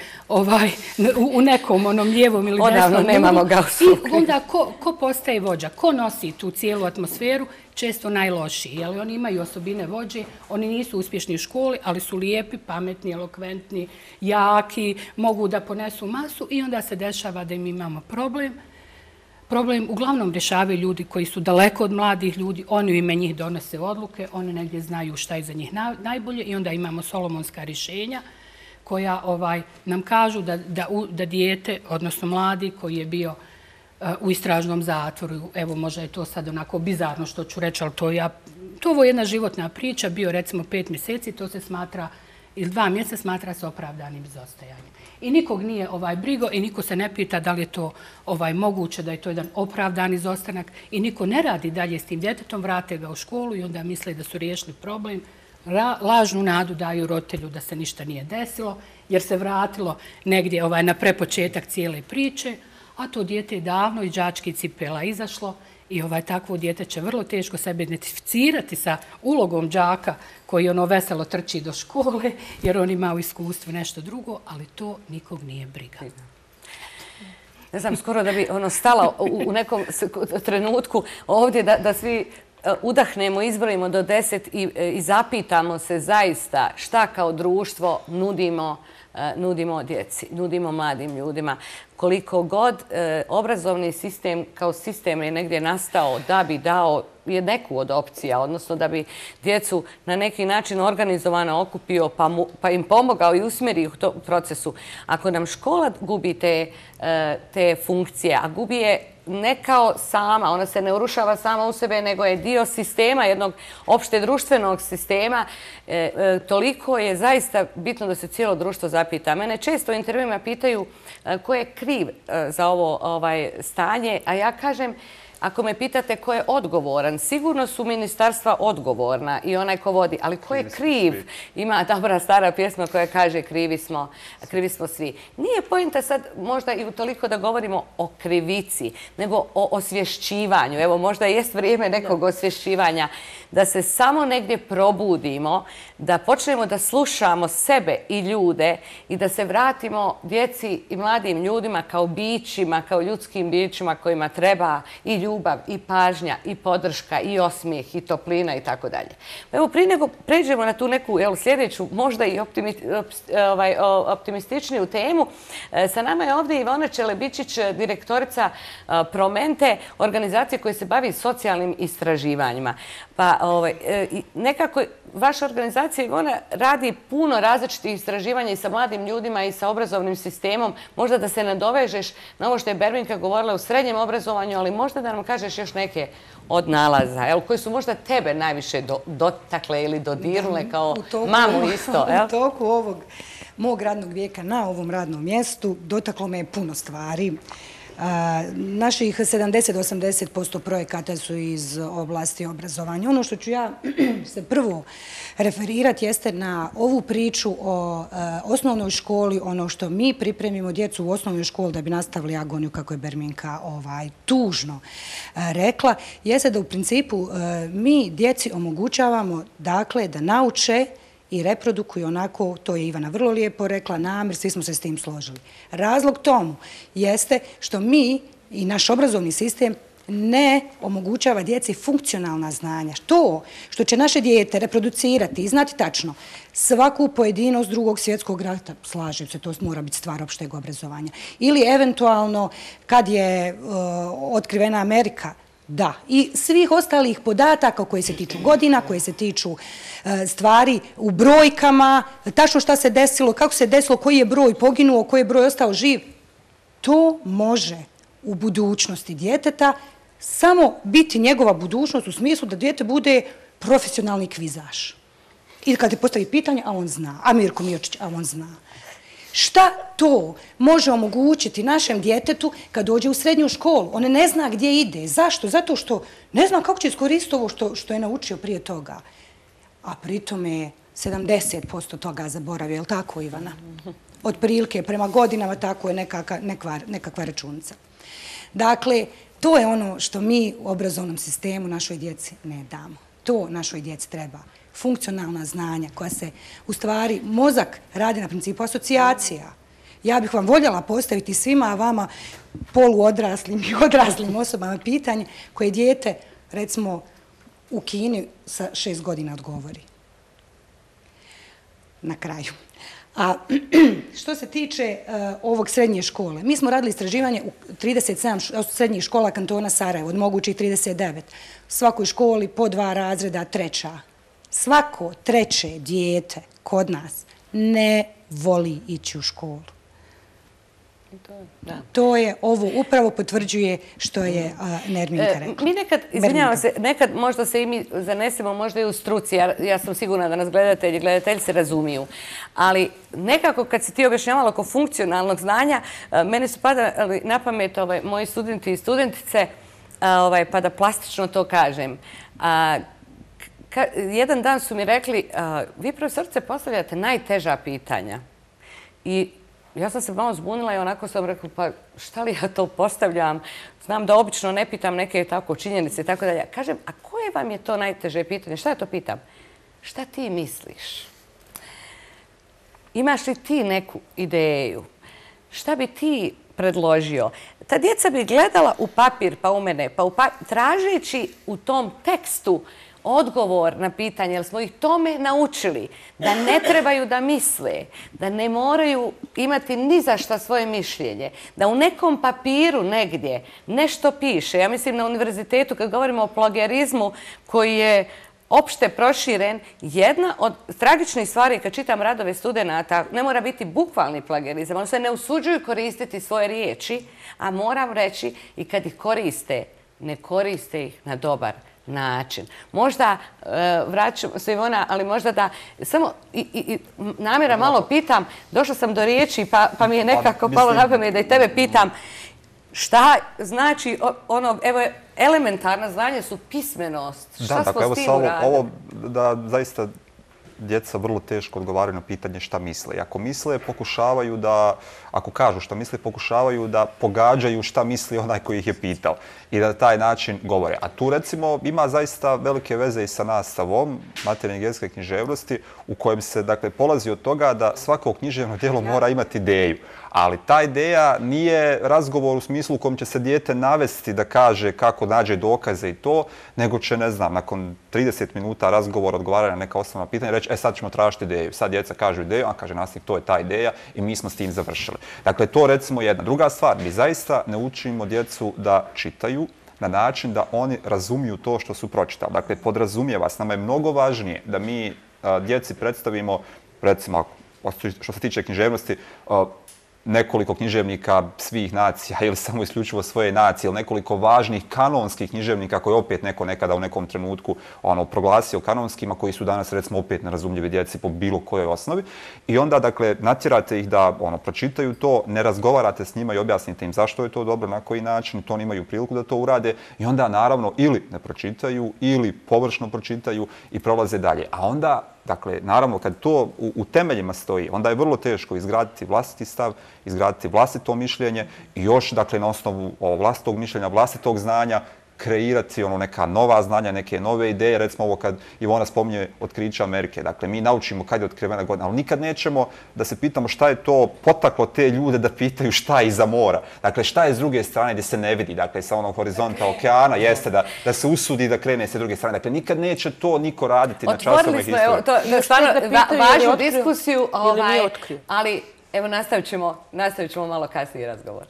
u nekom onom lijevom ili desnom. Odavno nemamo Gaussovu krivulju. I onda ko postaje vođa? Ko nosi tu cijelu atmosferu? Često najlošiji. Oni imaju osobine vođe, oni nisu uspješni u školi, ali su lijepi, pametni, elokventni, jaki, mogu da ponesu masu i onda se dešava da im imamo problem. Problem uglavnom rješavaju ljudi koji su daleko od mladih ljudi, oni u ime njih donose odluke, oni negdje znaju šta je za njih najbolje i onda imamo solomonska rješenja koja nam kažu da dijete, odnosno mladi koji je bio u istražnom zatvoru, evo možda je to sad onako bizarno što ću reći, ali to je ovo jedna životna priča, bio recimo pet mjeseci, to se smatra, ili dva mjeseca smatra se opravdanim izostajanjem. I nikog nije brigo i niko se ne pita da li je to moguće, da je to jedan opravdan izostanak i niko ne radi dalje s tim djetetom, vrate ga u školu i onda misle da su riješili problem. Lažnu nadu daju roditelju da se ništa nije desilo jer se vratilo negdje na prepočetak cijele priče, a to dijete je davno iz đačkih cipela izašlo i takvo dijete će vrlo teško sebe identificirati sa ulogom đaka koji ono veselo trči do škole jer on ima u iskustvu nešto drugo, ali to nikog nije briga. Ne znam, skoro da bi stala u nekom trenutku ovdje da svi udahnemo, izbrojimo do deset i zapitamo se zaista šta kao društvo nudimo nudimo djeci, nudimo mladim ljudima. Koliko god obrazovni sistem kao sistem je negdje nastao da bi dao je neku od opcija, odnosno da bi djecu na neki način organizovano okupio pa im pomogao i usmjeri u tom procesu. Ako nam škola gubi te funkcije, a gubi je ne kao sama, ona se ne urušava sama u sebe, nego je dio sistema, jednog opšte društvenog sistema, toliko je zaista bitno da se cijelo društvo zapita. Mene često u intervjuima pitaju ko je kriv za ovo stanje, a ja kažem, ako me pitate ko je odgovoran, sigurno su ministarstva odgovorna i onaj ko vodi, ali ko je kriv? Ima dobra stara pjesma koja kaže krivi smo, krivi smo svi. Nije pointa sad možda i toliko da govorimo o krivici, nego o osvješćivanju. Evo, možda jest vrijeme nekog osvješćivanja, da se samo negdje probudimo, da počnemo da slušamo sebe i ljude i da se vratimo djeci i mladim ljudima kao bićima, kao ljudskim bićima kojima treba i ljubav, i pažnja, i podrška, i osmijeh, i toplina i tako dalje. Evo, prije nego pređemo na tu neku sljedeću, možda i optimističniju temu, sa nama je ovdje Ivona Čelebičić, direktorica Promente, organizacije koja se bavi socijalnim istraživanjima. Pa nekako vaša organizacija, Ivona, radi puno različitih istraživanja i sa mladim ljudima i sa obrazovnim sistemom. Možda da se nadovežeš na ovo što je Berminka govorila u srednjem obrazovanju, ali možda da nam kažeš još neke od nalaza, koji su možda tebe najviše dotakle ili dodirnule kao mamu isto. U toku ovog mog radnog vijeka na ovom radnom mjestu dotaklo me puno stvari. Naših sedamdeset do osamdeset posto projekata su iz oblasti obrazovanja. Ono što ću ja se prvo referirati jeste na ovu priču o osnovnoj školi, ono što mi pripremimo djecu u osnovnoj školi da bi nastavili agoniju, kako je Berminka tužno rekla, jeste da u principu mi djeci omogućavamo dakle da nauče i reprodukuju onako, to je Ivana vrlo lijepo rekla, namjer, svi smo se s tim složili. Razlog tomu jeste što mi i naš obrazovni sistem ne omogućava djeci funkcionalna znanja. To što će naše dijete reproducirati i znati tačno svaku pojedinost drugog svjetskog rata, slažem se, to mora biti stvar opšteg obrazovanja. Ili eventualno kad je otkrivena Amerika, da, i svih ostalih podataka koji se tiču godina, koji se tiču stvari u brojkama, tačno šta se desilo, kako se desilo, koji je broj poginuo, koji je broj ostao živ, to može u budućnosti djeteta samo biti njegova budućnost u smislu da dijete bude profesionalni kvizaš. I kad te postavi pitanje, a on zna, a Mirko Miočić, a on zna. Šta to može omogućiti našem djetetu kad dođe u srednju školu? On ne zna gdje ide. Zašto? Zato što ne zna kako će iskoristiti ovo što je naučio prije toga. A pritom je sedamdeset posto toga zaboravio. Je li tako, Ivana? Od prilike, prema godinama, tako je nekakva računica. Dakle, to je ono što mi u obrazovnom sistemu našoj djeci ne damo. To našoj djeci treba. Funkcionalna znanja koja se, u stvari, mozak radi na principu asocijacija. Ja bih vam voljela postaviti svima, a vama poluodraslim i odraslim osobama pitanje koje dijete, recimo, u Kini sa šest godina odgovori. Na kraju. A što se tiče ovog srednje škole, mi smo radili istraživanje u trideset sedam srednjih škola kantona Sarajevo, od mogućih trideset devet. U svakoj školi po dva razreda, treća. Svako treće dijete kod nas ne voli ići u školu. To je, ovo upravo potvrđuje što je Nerminka rekla. Mi nekad, izvinjavam se, nekad možda se i mi zanesemo možda i u struci, ja sam sigurna da nas gledatelji i gledatelji se razumiju, ali nekako kad si ti objašnjavala oko funkcionalnog znanja, mene su padali na pamet moji studenti i studentice, pa da plastično to kažem. Jedan dan su mi rekli, vi profesorice postavljate najteža pitanja. I ja sam se malo zbunila i onako sam rekla, pa šta li ja to postavljam? Znam da obično ne pitam neke tako činjenice i tako dalje. Kažem, a koje vam je to najteže pitanje? Šta ja to pitam? Šta ti misliš? Imaš li ti neku ideju? Šta bi ti predložio? ta djeca bi gledala u papir, pa u mene, pa u papir, tražeći u tom tekstu odgovor na pitanje, jer smo ih tome naučili, da ne trebaju da misle, da ne moraju imati ni za šta svoje mišljenje, da u nekom papiru negdje nešto piše. Ja mislim na univerzitetu, kad govorimo o plagijarizmu koji je opšte proširen, jedna od tragičnih stvari kad čitam radove studenata, ne mora biti bukvalni plagijarizam, oni se ne usuđuju koristiti svoje riječi, a moram reći i kad ih koriste, ne koriste ih na dobar način. Možda, vraćam se Ivona, ali možda da, samo i namjera malo pitam, došla sam do riječi pa mi je nekako palo na pamet da i tebe pitam, šta znači ono, evo, elementarna znanje su pismenost. Šta smo s tim uradili? Ovo da zaista djeca vrlo teško odgovaraju na pitanje šta misle. Ako misle, pokušavaju da, ako kažu šta misle, pokušavaju da pogađaju šta misli onaj koji ih je pitao i da na taj način govore. A tu recimo ima zaista velike veze i sa nastavom maternje genske književnosti u kojem se dakle polazi od toga da svako književno djelo mora imati ideju. Ali ta ideja nije razgovor u smislu u kojem će se dijete navesti da kaže kako nađe dokaze i to, nego će, ne znam, nakon trideset minuta razgovora odgovaranja na neka osnovna pitanja reći, e sad ćemo tražiti ideju. Sad djeca kažu ideju, a kaže nastavnik, to je ta ideja i mi smo s tim završili. Dakle, to recimo jedna. Druga stvar, mi zaista ne učimo djecu da čitaju na način da oni razumiju to što su pročitali. Dakle, podrazumijeva se, nama je mnogo važnije da mi djeci predstavimo, recimo, što se tiče književnosti, nekoliko književnika svih nacija ili samo isključivo svoje nacije ili nekoliko važnih kanonskih književnika koje opet neko nekada u nekom trenutku ono, proglasio kanonskima koji su danas recimo opet nerazumljivi djeci po bilo kojoj osnovi. I onda dakle natjerate ih da ono, pročitaju to, ne razgovarate s njima i objasnite im zašto je to dobro, na koji način, to oni imaju priliku da to urade i onda naravno ili ne pročitaju ili površno pročitaju i prolaze dalje. A onda dakle, naravno, kad to u, u temeljima stoji, onda je vrlo teško izgraditi vlastiti stav, izgraditi vlastito mišljenje i još, dakle, na osnovu vlastitog mišljenja, vlastitog znanja, kreirati ono neka nova znanja, neke nove ideje. Recimo ovo kad Ivona spominje otkriće Amerike. Dakle, mi naučimo kad je otkrivena godina, ali nikad nećemo da se pitamo šta je to potaklo te ljude da pitaju šta je iza mora. Dakle, šta je s druge strane gdje se ne vidi, dakle, sa onog horizonta okeana, jeste da, da se usudi da krene s druge strane. Dakle, nikad neće to niko raditi na časovima historije. Otvorili smo, evo, to stvarno važnu diskusiju, ovaj, ali evo nastavit ćemo, nastavit ćemo malo kasnije razgovor.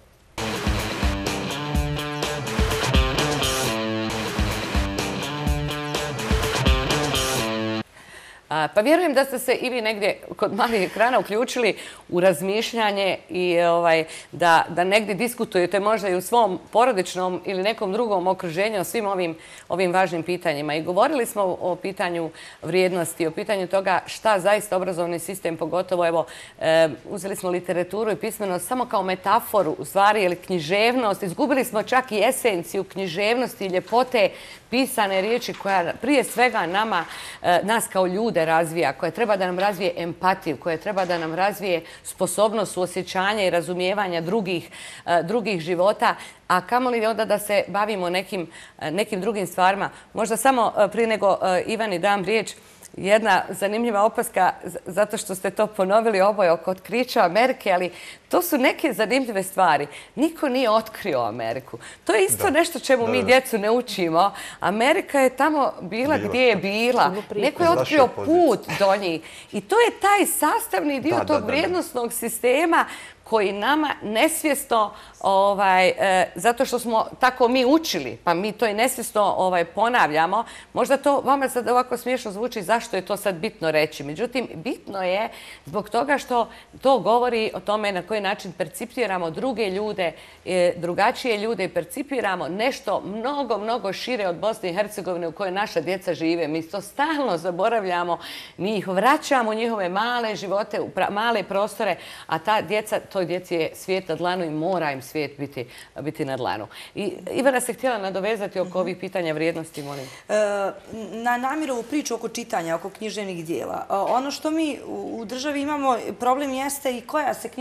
Pa vjerujem da ste se i vi negdje kod malih ekrana uključili u razmišljanje i ovaj, da, da negdje diskutujete možda i u svom porodičnom ili nekom drugom okruženju o svim ovim, ovim važnim pitanjima. I govorili smo o pitanju vrijednosti, o pitanju toga šta zaista obrazovni sistem, pogotovo evo, e, uzeli smo literaturu i pismenost samo kao metaforu, u stvari, ili književnost. Izgubili smo čak i esenciju književnosti i ljepote pisane riječi koja prije svega nama, e, nas kao ljude razvija, koja treba da nam razvije empatiju, koja treba da nam razvije sposobnost suosjećanja i razumijevanja drugih, e, drugih života, a kamoli onda da se bavimo nekim, nekim drugim stvarima. Možda samo e, prije nego e, Ivani dam riječ, jedna zanimljiva opaska, zato što ste to ponovili oboje oko otkrića Amerike, ali to su neke zanimljive stvari. Niko nije otkrio Ameriku. To je isto da. nešto čemu da, mi djecu ne učimo. Amerika je tamo bila, bila. gdje je bila. Neko je otkrio put do njih. I to je taj sastavni dio da, tog da, vrijednosnog da. sistema koji nama nesvjesno, ovaj, e, zato što smo tako mi učili, pa mi to i nesvjesno ovaj, ponavljamo. Možda to vama sad ovako smiješno zvuči zašto je to sad bitno reći. Međutim, bitno je zbog toga što to govori o tome na koji način percipiramo druge ljude, e, drugačije ljude i percipiramo nešto mnogo, mnogo šire od Bosne i Hercegovine u kojoj naša djeca žive. Mi to stalno zaboravljamo, mi ih vraćamo u njihove male živote, u pra, male prostore, a ta djeca, toj djeci je svijet na dlanu i mora im svijet biti, biti na dlanu. I Ivana se htjela nadovezati oko ovih pitanja vrijednosti, molim. E, na Namirovu priču oko čitanja, oko književnih dijela. E, ono što mi u državi imamo, problem jeste i koja se književna dijela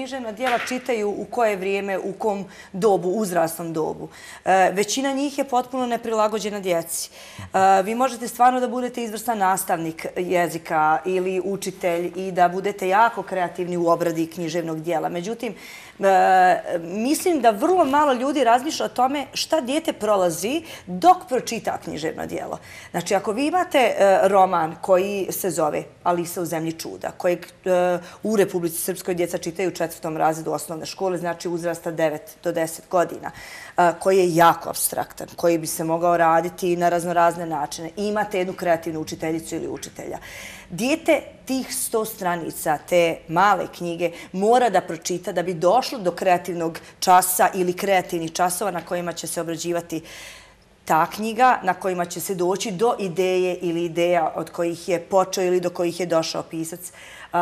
djela čitaju, u koje vrijeme, u kom dobu, uzrasnom dobu. Većina njih je potpuno neprilagođena djeci. Vi možete stvarno da budete izvrstan nastavnik jezika ili učitelj i da budete jako kreativni u obradi književnog djela. Međutim, mislim da vrlo malo ljudi razmišlja o tome šta dijete prolazi dok pročita književno djelo. Znači, ako vi imate roman koji se zove Alisa u zemlji čuda, kojeg u Republici Srpskoj djeca čitaju u četvrtom razredu osnovne škole, znači uzrasta devet do deset godina, koji je jako apstraktan, koji bi se mogao raditi na raznorazne načine. I imate jednu kreativnu učiteljicu ili učitelja. Dijete tih sto stranica, te male knjige, mora da pročita da bi došlo do kreativnog časa ili kreativnih časova na kojima će se obrađivati ta knjiga, na kojima će se doći do ideje ili ideja od kojih je počeo ili do kojih je došao pisac.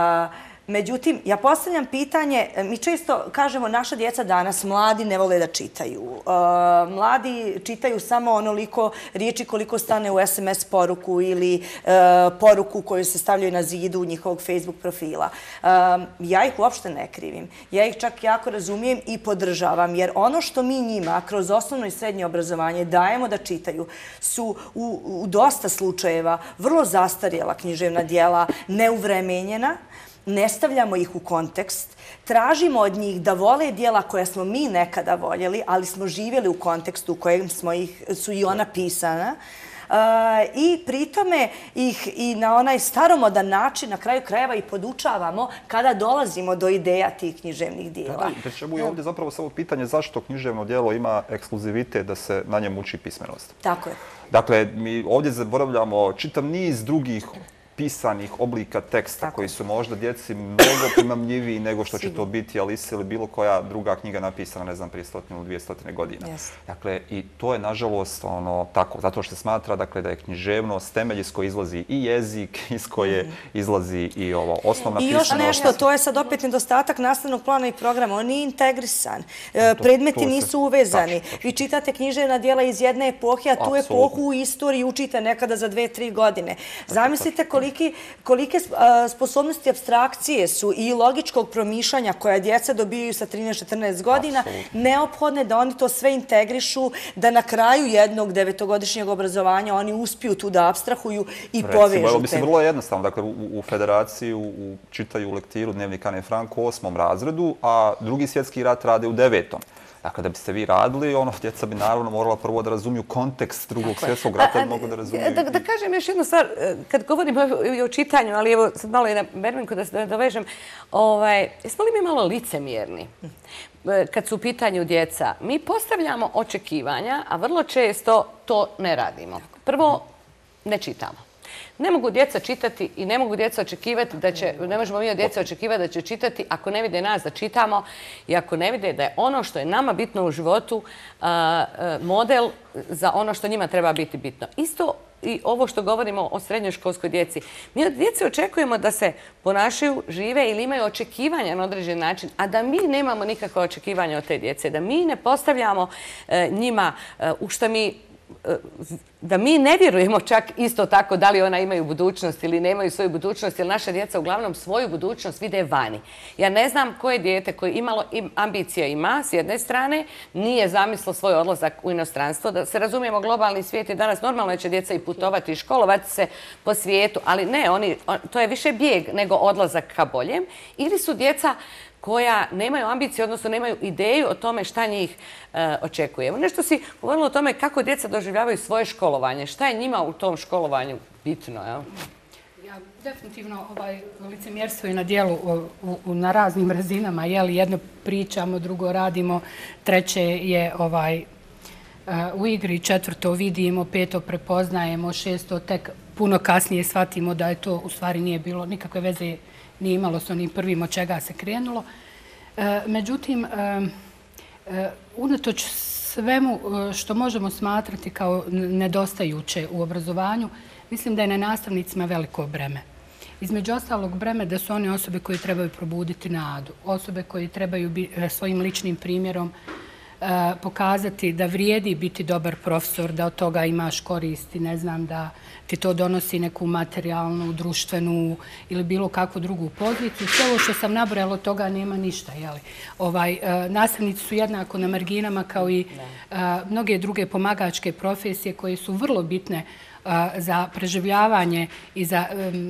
Međutim, ja postavljam pitanje, mi često kažemo naša djeca danas, mladi ne vole da čitaju. Mladi čitaju samo onoliko riječi koliko stane u es em es poruku ili poruku koju se stavljaju na zidu njihovog Facebook profila. Ja ih uopšte ne krivim. Ja ih čak jako razumijem i podržavam, jer ono što mi njima kroz osnovno i srednje obrazovanje dajemo da čitaju su u, u dosta slučajeva vrlo zastarjela književna djela, neuvremenjena, ne stavljamo ih u kontekst, tražimo od njih da vole djela koja smo mi nekada voljeli, ali smo živjeli u kontekstu u kojem smo ih, su i ona pisana. Uh, I pritome ih i na onaj staromodan način na kraju krajeva i podučavamo kada dolazimo do ideja tih književnih dijela. Pri čemu je ovdje zapravo samo pitanje zašto književno djelo ima ekskluzivitet da se na njemu uči pismenost. Tako je. Dakle, mi ovdje zaboravljamo čitav niz drugih pisanih oblika teksta Tako. koji su možda djeci mnogo primamljiviji nego što će to biti Alisa ili bilo koja druga knjiga napisana, ne znam, prije stotinu ili dvije stotine godina. Yes. Dakle, i to je nažalost ono tako, zato što se smatra dakle, da je književnost temelj iz koje izlazi i jezik, iz koje mm. izlazi i ovo osnovna pismenost. I još nešto, to je sad opet nedostatak nastavnog plana i programa. On nije integrisan. To, Predmeti to se, nisu uvezani. Tačno, tačno. Vi čitate književna djela iz jedne epohe, a tu Absolutno. epohu u istoriji učite nekada za dve, tri godine. Zamislite koliko kolike sposobnosti apstrakcije su i logičkog promišljanja koja djeca dobijaju sa trinaest četrnaest godina neophodne da oni to sve integrišu, da na kraju jednog devetogodišnjeg obrazovanja oni uspiju tu da apstrahuju i povežu te. Mislim, vrlo je jednostavno. Dakle, u, u federaciji u, u, čitaju lektiru Dnevnik Ane Frank u osmom razredu, a drugi svjetski rat rade u devetom. Dakle, da biste vi radili, ono, djeca bi naravno morala prvo da razumiju kontekst drugog svjetskog rata i mogu da razumiju. Da, da kažem još jednu stvar, kad govorim o, o čitanju, ali evo sad malo i na Berminku da se dovežem, ovaj, jesmo li mi malo licemjerni? Kad su u pitanju djeca, mi postavljamo očekivanja, a vrlo često to ne radimo. Prvo, ne čitamo. Ne mogu djeca čitati i ne mogu djeca očekivati da će, ne možemo mi od djeca očekivati da će čitati ako ne vide nas da čitamo i ako ne vide da je ono što je nama bitno u životu model za ono što njima treba biti bitno. Isto i ovo što govorimo o srednjoškolskoj djeci. Mi od djece očekujemo da se ponašaju, žive ili imaju očekivanja na određen način, a da mi nemamo nikakve očekivanja od te djece, da mi ne postavljamo njima u što mi da mi ne vjerujemo čak isto tako da li ona imaju budućnost ili nemaju svoju budućnost, jer naša djeca uglavnom svoju budućnost vide vani. Ja ne znam koje dijete koje imalo ambicija ima s jedne strane, nije zamislilo svoj odlazak u inostranstvo. Da se razumijemo, globalni svijet je danas normalno će djeca i putovati i školovati se po svijetu, ali ne, oni, to je više bijeg nego odlazak ka boljem. Ili su djeca koja nemaju ambicije, odnosno nemaju ideju o tome šta njih e, očekuje. Nešto si govorila o tome kako djeca doživljavaju svoje školovanje. Šta je njima u tom školovanju bitno? Jel? Ja, definitivno ovaj licemjerstvo je na dijelu u, u, na raznim razinama. Jel, jedno pričamo, drugo radimo, treće je ovaj, u igri, četvrto vidimo, peto prepoznajemo, šesto tek puno kasnije shvatimo da je to u stvari nije bilo nikakve veze, nije imalo s onim prvim od čega se krenulo. E, međutim, e, e, unatoč svemu što možemo smatrati kao nedostajuće u obrazovanju, mislim da je na nastavnicima veliko breme. Između ostalog breme da su oni osobe koje trebaju probuditi nadu, osobe koje trebaju bi, svojim ličnim primjerom pokazati da vrijedi biti dobar profesor, da od toga imaš koristi, ne znam, da ti to donosi neku materijalnu, društvenu ili bilo kakvu drugu poziciju. Sve ovo što sam nabrojala, od toga nema ništa. Nastavnici su jednako na marginama kao i mnoge druge pomagačke profesije koje su vrlo bitne za preživljavanje i za,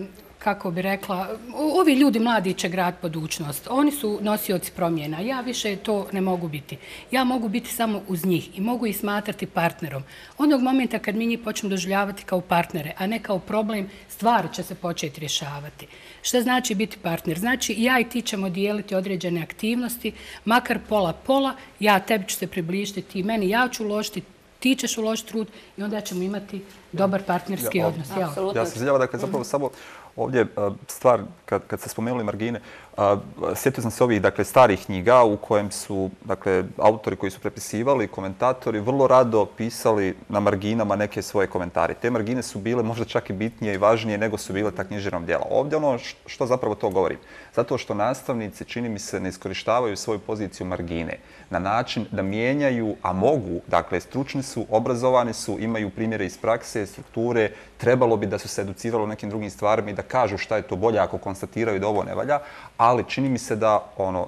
kako bi rekla, ovi ljudi mladi će grad budućnost. Oni su nosioci promjena. Ja više to ne mogu biti. Ja mogu biti samo uz njih i mogu ih smatrati partnerom. Onog momenta kad mi njih počnemo doživljavati kao partnere, a ne kao problem, stvari će se početi rješavati. Šta znači biti partner? Znači ja i ti ćemo dijeliti određene aktivnosti, makar pola-pola, ja tebi ću se približiti, ti meni, ja ću uložiti, ti ćeš uložiti trud i onda ćemo imati dobar partnerski odnos. Ja se izjava, dakle, zapravo samo ovdje stvar, kad ste spomenuli margine, sjetio sam se ovih, dakle, starih knjiga u kojem su, dakle, autori koji su prepisivali, komentatori, vrlo rado pisali na marginama neke svoje komentare. Te margine su bile možda čak i bitnije i važnije nego su bile ta književna djela. Ovdje ono što zapravo to govorim. Zato što nastavnici, čini mi se, ne iskorištavaju svoju poziciju margine na način da mijenjaju, a mogu, dakle, stručni su, obrazovani su, imaju primjere iz prakse, strukture, trebalo bi da su se educirali u nekim drugim stvarima i da kažu šta je to bolje ako konstatiraju da ovo ne valja, ali čini mi se da ono,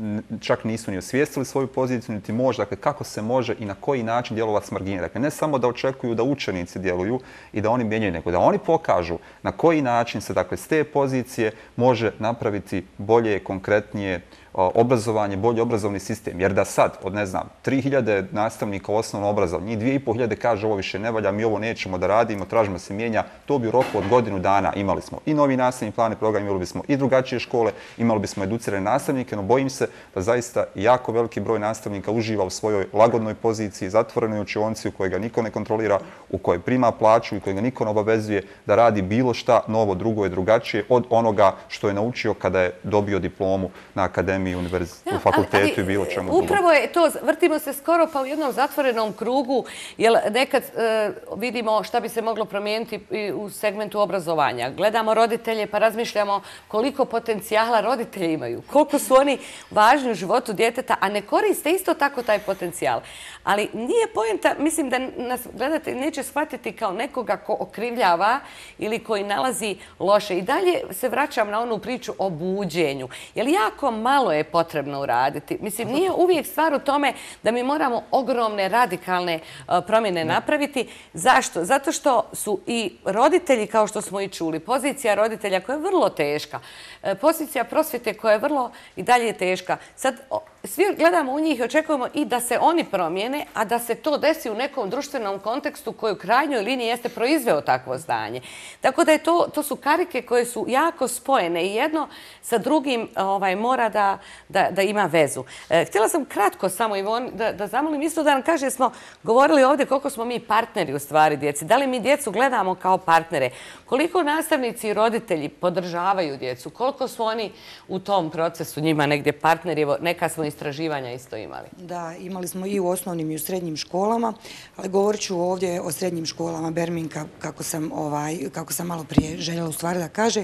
čak nisu ni osvijestili svoju poziciju, niti može, dakle, kako se može i na koji način djelovati s margine. Dakle, ne samo da očekuju da učenici djeluju i da oni mijenjaju, nego da oni pokažu na koji način se, dakle, s te pozicije može napraviti bolje, konkretnije obrazovanje, bolji obrazovni sistem. Jer da sad, od ne znam, tri hiljade nastavnika u osnovnom obrazovanju, njih dvije i pol hiljade kaže ovo više ne valja, mi ovo nećemo da radimo, tražimo da se mijenja, to bi u roku od godinu dana imali smo i novi nastavni plan i program, imali bismo i drugačije škole, imali bismo educirane nastavnike, no bojim se da zaista jako veliki broj nastavnika uživa u svojoj lagodnoj poziciji, zatvorenoj učionci u kojoj ga niko ne kontrolira, u kojoj prima plaću i kojoj ga niko ne obavezuje da radi bilo šta novo, drugo i drugačije od onoga što je naučio kada je dobio diplomu na akademiji, u fakultetu i bilo čemu drugom. Upravo je to, vrtimo se skoro pa u jednom zatvorenom krugu, jer nekad vidimo šta bi se moglo promijeniti u segmentu obrazovanja. Gledamo roditelje pa razmišljamo koliko potencijala roditelji imaju, koliko su oni važni u životu djeteta, a ne koriste isto tako taj potencijal. Ali nije poenta, mislim da nas gledatelj neće shvatiti kao nekoga ko okrivljava ili koji nalazi loše. I dalje se vraćam na onu priču o buđenju. Jer jako malo je potrebno uraditi. Mislim, nije uvijek stvar u tome da mi moramo ogromne radikalne promjene napraviti. Zašto? Zato što su i roditelji, kao što smo i čuli, pozicija roditelja koja je vrlo teška, pozicija prosvjete koja je vrlo i dalje teška. Sad svi gledamo u njih i očekujemo i da se oni promijene, a da se to desi u nekom društvenom kontekstu koji u krajnjoj liniji jeste proizveo takvo zdanje. Tako da je to, to su karike koje su jako spojene i jedno sa drugim ovaj, mora da, da, da ima vezu. E, htjela sam kratko samo, Ivon, da, da zamolim isto da nam kaže, smo govorili ovdje koliko smo mi partneri u stvari djeci. Da li mi djecu gledamo kao partnere? Koliko nastavnici i roditelji podržavaju djecu? Koliko su oni u tom procesu njima negdje partneri? Evo, neka smo istraživanja isto imali. Da, imali smo i u osnovnim i u srednjim školama, ali govorit ću ovdje o srednjim školama Berminka, kako sam, ovaj, kako sam malo prije željela u stvari da kaže,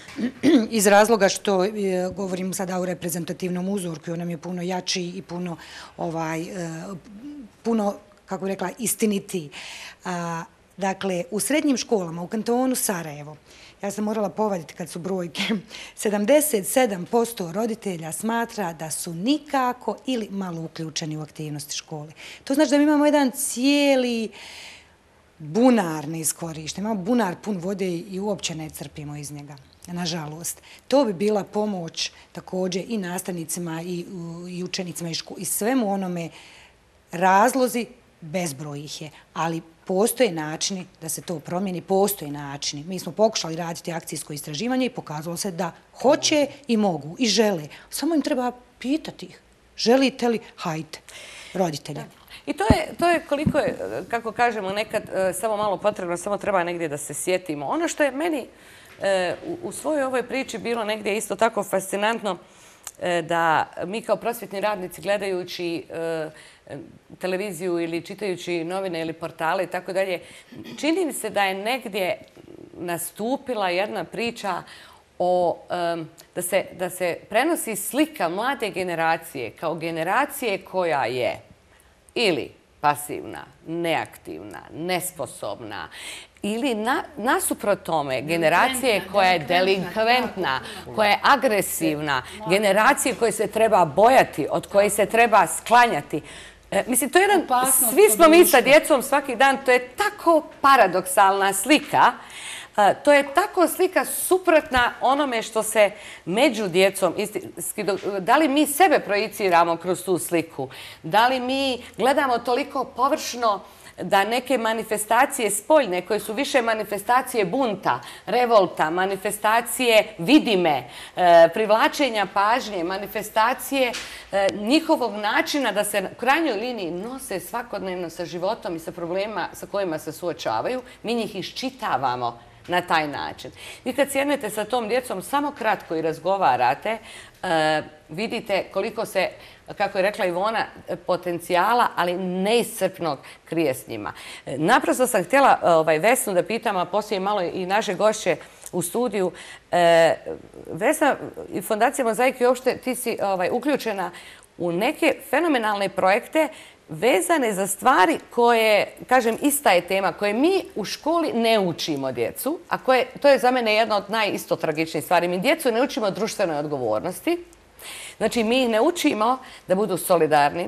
iz razloga što govorim sada o reprezentativnom uzorku, on nam je puno jači i puno, ovaj, puno, kako bih rekla, istinitiji. Dakle, u srednjim školama, u kantonu Sarajevo, ja sam morala povaditi kad su brojke, sedamdeset sedam posto roditelja smatra da su nikako ili malo uključeni u aktivnosti škole. To znači da mi imamo jedan cijeli bunar neiskorišten. Imamo bunar pun vode i uopće ne crpimo iz njega. Nažalost, to bi bila pomoć također i nastavnicima i, i učenicima i, ško, i svemu onome. Razlozi bezbroj ih je, ali postoje načini da se to promijeni, postoje načini. Mi smo pokušali raditi akcijsko istraživanje i pokazalo se da hoće i mogu i žele. Samo im treba pitati ih. Želite li? Hajde, roditelji. I to je, to je koliko je, kako kažemo, nekad samo malo potrebno, samo treba negdje da se sjetimo. Ono što je meni u svojoj ovoj priči bilo negdje isto tako fascinantno, da mi kao prosvjetni radnici gledajući televiziju ili čitajući novine ili portale i tako dalje, čini mi se da je negdje nastupila jedna priča o, da se, da se prenosi slika mlade generacije kao generacije koja je ili pasivna, neaktivna, nesposobna, ili na, nasuprot tome generacije koja je delinkventna, koja je agresivna, generacije koje se treba bojati, od koje se treba sklanjati. E, mislim, to je jedan, svi smo mi sa djecom svaki dan, to je tako paradoksalna slika. E, to je tako slika suprotna onome što se među djecom, istinski, da li mi sebe projiciramo kroz tu sliku, da li mi gledamo toliko površno da neke manifestacije spoljne, koje su više manifestacije bunta, revolta, manifestacije vidime, e, privlačenja pažnje, manifestacije e, njihovog načina da se u krajnjoj liniji nose svakodnevno sa životom i sa problemima sa kojima se suočavaju, mi njih iščitavamo na taj način. Vi kad sjednete sa tom djecom samo kratko i razgovarate, e, vidite koliko se, kako je rekla Ivona, potencijala, ali neiscrpnog krije s njima. Naprosto sam htjela ovaj, Vesnu da pitam, a poslije malo i naše gošće u studiju. E, Vesna, i Fondacija Mozaik i uopšte ti si ovaj, uključena u neke fenomenalne projekte vezane za stvari koje, kažem, ista je tema, koje mi u školi ne učimo djecu, a koje, to je za mene jedna od najisto tragičnih stvari. Mi djecu ne učimo društvenoj odgovornosti. Znači, mi ih ne učimo da budu solidarni,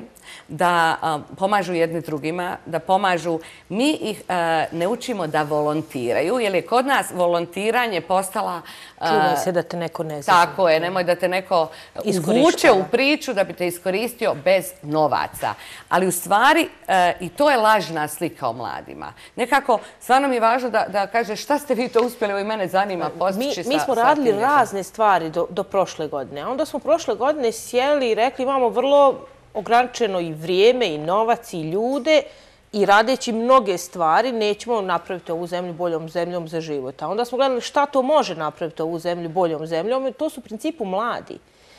da a, pomažu jedni drugima, da pomažu. Mi ih a, ne učimo da volontiraju, jer je kod nas volontiranje postala... A, čuvaj se da te neko ne zna. Tako je, nemoj da te neko uvuče u priču da bi te iskoristio bez novaca. Ali u stvari, a, i to je lažna slika o mladima. Nekako, stvarno mi je važno da, da kaže šta ste vi to uspjeli, ovo i mene zanima postići mi, sa... mi smo radili razne stvari do, do prošle godine. Onda smo prošle godine sjeli i rekli imamo vrlo ograničeno i vrijeme i novac i ljude i radeći mnoge stvari nećemo napraviti ovu zemlju boljom zemljom za život. A onda smo gledali šta to može napraviti ovu zemlju boljom zemljom i to su u principu mladi.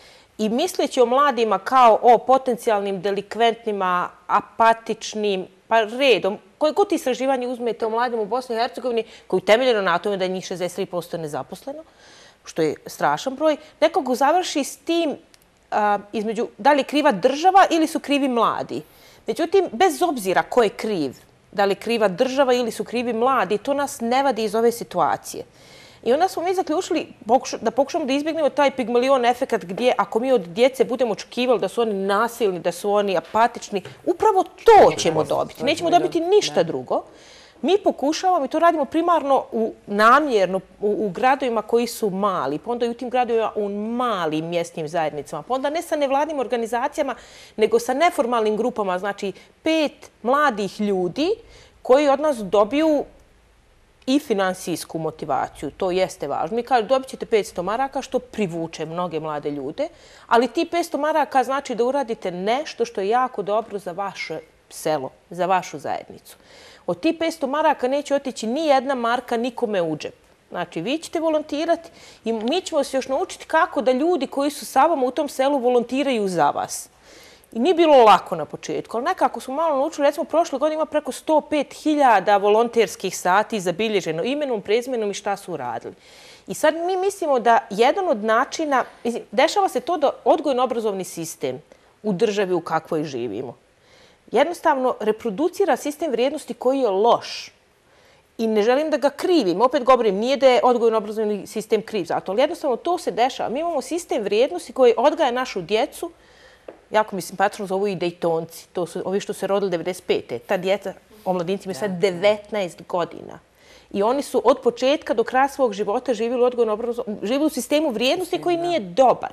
I misleći o mladima kao o potencijalnim delikventnima, apatičnim, pa redom, koje god istraživanje uzmete o mladim u Bosni i Hercegovini, koji je temeljeno na tome da je njih šezdeset tri posto nezaposleno, što je strašan broj, nekako završi s tim a, između da li je kriva država ili su krivi mladi. Međutim, bez obzira ko je kriv, da li je kriva država ili su krivi mladi, to nas ne vadi iz ove situacije. I onda smo mi zaključili da pokušamo da izbjegnemo taj pigmalion efekat gdje ako mi od djece budemo očekivali da su oni nasilni, da su oni apatični, upravo to ćemo dobiti. Nećemo dobiti ništa drugo. Mi pokušavamo i to radimo primarno u namjerno u, u gradovima koji su mali, pa onda i u tim gradovima u malim mjesnim zajednicama, pa onda ne sa nevladnim organizacijama, nego sa neformalnim grupama, znači pet mladih ljudi koji od nas dobiju i finansijsku motivaciju. To jeste važno. Mi kažemo dobit ćete petsto maraka što privuče mnoge mlade ljude, ali ti petsto maraka znači da uradite nešto što je jako dobro za vaše selo, za vašu zajednicu. Od tih petsto maraka neće otići ni jedna marka nikome u džep. Znači, vi ćete volontirati i mi ćemo se još naučiti kako da ljudi koji su sa vama u tom selu volontiraju za vas. I nije bilo lako na početku, ali nekako smo malo naučili. Recimo, prošle godine ima preko sto pet hiljada volonterskih sati zabilježeno imenom, prezimenom i šta su uradili. I sad mi mislimo da jedan od načina, mislim, dešava se to da odgojno-obrazovni sistem u državi u kakvoj živimo jednostavno reproducira sistem vrijednosti koji je loš. I ne želim da ga krivim. Opet govorim, nije da je odgojno-obrazovni sistem kriv zato, ali jednostavno to se dešava. Mi imamo sistem vrijednosti koji odgaja našu djecu, jako mi simpatično zovu i Dejtonci, to su ovi što se rodili devedeset pete. Ta djeca, omladinci, imaju sad devetnaest godina. I oni su od početka do kraja svog života živjeli u odgojno-obrazovnom, živjeli u sistemu vrijednosti koji nije dobar.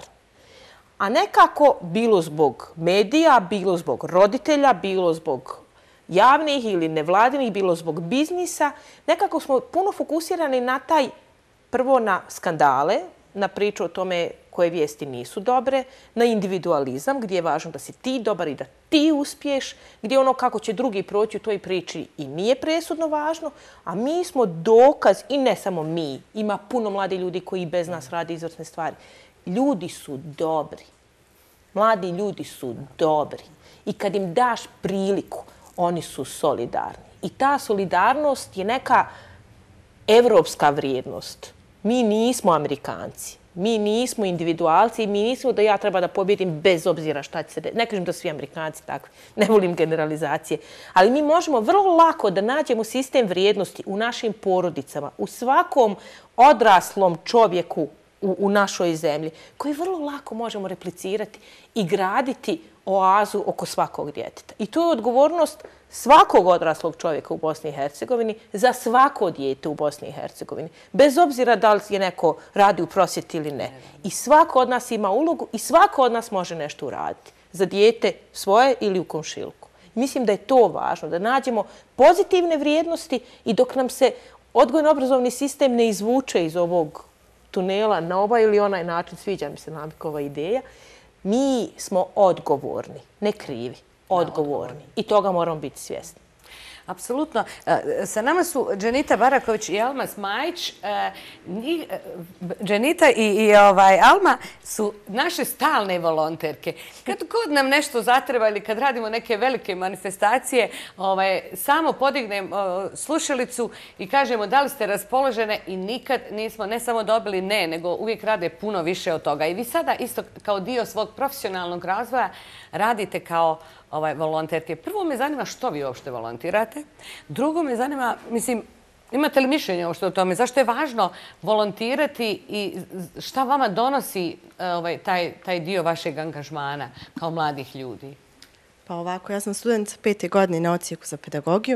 A nekako, bilo zbog medija, bilo zbog roditelja, bilo zbog javnih ili nevladinih, bilo zbog biznisa, nekako smo puno fokusirani na taj, prvo na skandale, na priču o tome koje vijesti nisu dobre, na individualizam, gdje je važno da si ti dobar i da ti uspiješ, gdje ono kako će drugi proći u toj priči i nije presudno važno, a mi smo dokaz, i ne samo mi, ima puno mladi ljudi koji bez nas rade izvrsne stvari. Ljudi su dobri. Mladi ljudi su dobri. I kad im daš priliku, oni su solidarni. I ta solidarnost je neka evropska vrijednost. Mi nismo Amerikanci. Mi nismo individualci i mi nismo da ja treba da pobjedim bez obzira šta će se desiti. Ne kažem da svi Amerikanci takvi, ne volim generalizacije, ali mi možemo vrlo lako da nađemo sistem vrijednosti u našim porodicama, u svakom odraslom čovjeku u, u našoj zemlji, koji vrlo lako možemo replicirati i graditi oazu oko svakog djeteta. I to je odgovornost svakog odraslog čovjeka u Bosni i Hercegovini za svako dijete u Bosni i Hercegovini. Bez obzira da li je neko radi u prosvjeti ili ne. I svako od nas ima ulogu i svako od nas može nešto uraditi. Za dijete svoje ili u komšiluku. Mislim da je to važno, da nađemo pozitivne vrijednosti i dok nam se odgojno-obrazovni sistem ne izvuče iz ovog tunela na ovaj ili onaj način, sviđa mi se Namikova ideja, mi smo odgovorni, ne krivi, odgovorni. I toga moramo biti svjesni. Apsolutno. Sa nama su Dženita Baraković i Alma Smajić. Dženita i Alma su naše stalne volonterke. Kad god nam nešto zatreba ili kad radimo neke velike manifestacije, samo podignem slušalicu i kažemo da li ste raspoložene i nikad nismo ne samo dobili ne, nego uvijek rade puno više od toga. I vi sada isto kao dio svog profesionalnog razvoja radite kao volonterke. Prvo me zanima što vi uopšte volontirate. Drugo me zanima, mislim, imate li mišljenje uopšte o tome? Zašto je važno volontirati i šta vama donosi taj dio vašeg angažmana kao mladih ljudi? Pa ovako, ja sam student pete godine na odsjeku za pedagogiju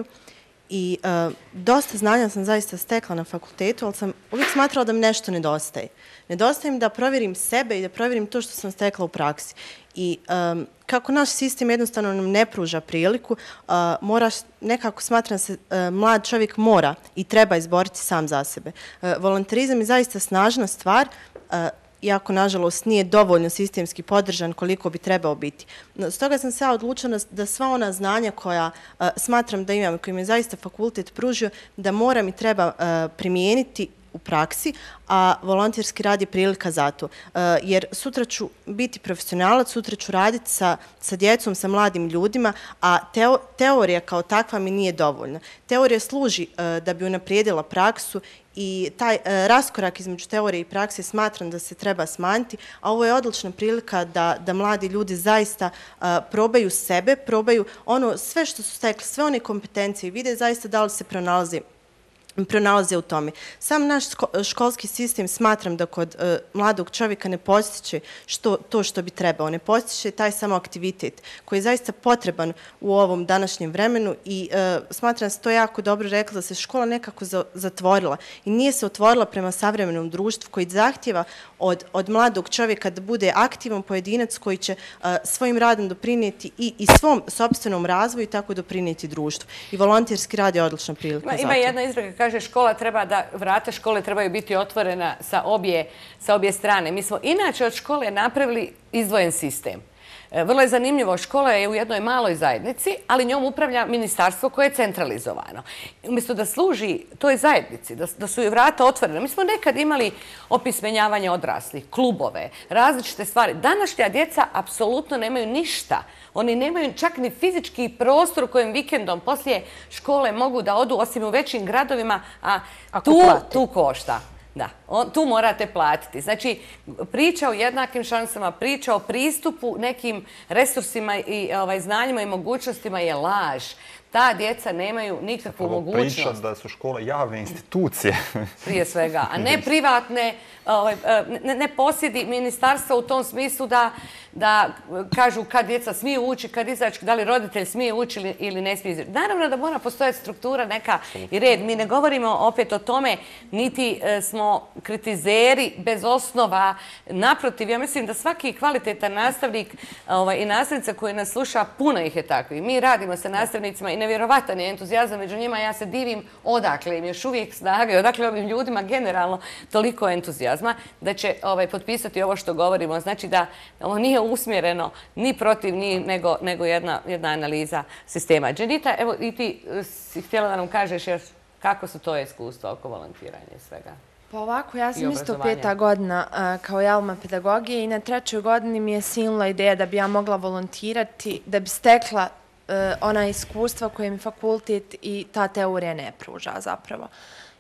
i dosta znanja sam zaista stekla na fakultetu, ali sam uvijek smatrala da mi nešto nedostaje. Nedostaje mi da provjerim sebe i da provjerim to što sam stekla u praksi. I kako naš sistem jednostavno nam ne pruža priliku, moraš, nekako smatram se, mlad čovjek mora i treba izboriti sam za sebe. Volonterizam je zaista snažna stvar, iako, nažalost, nije dovoljno sistemski podržan koliko bi trebao biti. Stoga sam se ja odlučila da sva ona znanja koja smatram da imam, koja mi je zaista fakultet pružio, da moram i treba primijeniti u praksi, a volonterski rad je prilika za to. Jer sutra ću biti profesionalac, sutra ću raditi sa, sa djecom, sa mladim ljudima, a teo, teorija kao takva mi nije dovoljna. Teorija služi da bi unaprijedila praksu i taj raskorak između teorije i prakse smatram da se treba smanjiti, a ovo je odlična prilika da, da mladi ljudi zaista probaju sebe, probaju ono sve što su stekli, sve one kompetencije i vide zaista da li se pronalazi pronalaze u tome. Sam naš školski sistem smatram da kod uh, mladog čovjeka ne postiče što, to što bi trebao. Ne postiče taj samo aktivitet koji je zaista potreban u ovom današnjem vremenu i uh, smatram se to jako dobro rekla da se škola nekako za, zatvorila i nije se otvorila prema savremenom društvu koji zahtjeva od, od mladog čovjeka da bude aktivan pojedinac koji će uh, svojim radom doprinijeti i, i svom sopstvenom razvoju i tako doprinijeti društvu. I volonterski rad je odlična prilika za to. Ima jedna izreka, kaže škola treba da, vrata škole trebaju biti otvorena sa obje, sa obje strane. Mi smo inače od škole napravili izdvojen sistem. Vrlo je zanimljivo, škola je u jednoj maloj zajednici, ali njom upravlja ministarstvo koje je centralizovano. Umjesto da služi toj zajednici, da, da su joj vrata otvorena. Mi smo nekad imali opismenjavanje odraslih, klubove, različite stvari. Današnja djeca apsolutno nemaju ništa. Oni nemaju čak ni fizički prostor u kojem vikendom poslije škole mogu da odu, osim u većim gradovima, a tu, tu košta. Da, on, tu morate platiti. Znači, priča o jednakim šansama, priča o pristupu nekim resursima i ovaj, znanjima i mogućnostima je laž. Ta djeca nemaju nikakvu mogućnost. Priča da su škole javne institucije. Prije svega, a ne privatne, ovaj, ne, ne posjedi ministarstva u tom smislu da, da kažu kad djeca smiju ući, kad izaći, da li roditelj smije ući ili, ili ne smije izaći. Naravno da mora postojati struktura neka i red. Mi ne govorimo opet o tome, niti e, smo kritizeri bez osnova. Naprotiv, ja mislim da svaki kvalitetan nastavnik ovaj, i nastavnica koji nas sluša, puno ih je takvi. Mi radimo sa nastavnicima i nevjerovatan je entuzijazam među njima. Ja se divim odakle im još uvijek snage, odakle ovim ljudima generalno toliko entuzijazma da će ovaj, potpisati ovo što govorimo. Znači da ovo nije usmjereno ni protiv, ni nego, nego jedna, jedna analiza sistema. Dženita, evo i ti si htjela da nam kažeš još kako su to iskustva oko volontiranja i svega. Pa ovako, ja sam isto peta godina uh, kao i Alma pedagogije i na trećoj godini mi je silila ideja da bi ja mogla volontirati, da bi stekla uh, ona iskustva koje mi fakultet i ta teorija ne pruža zapravo.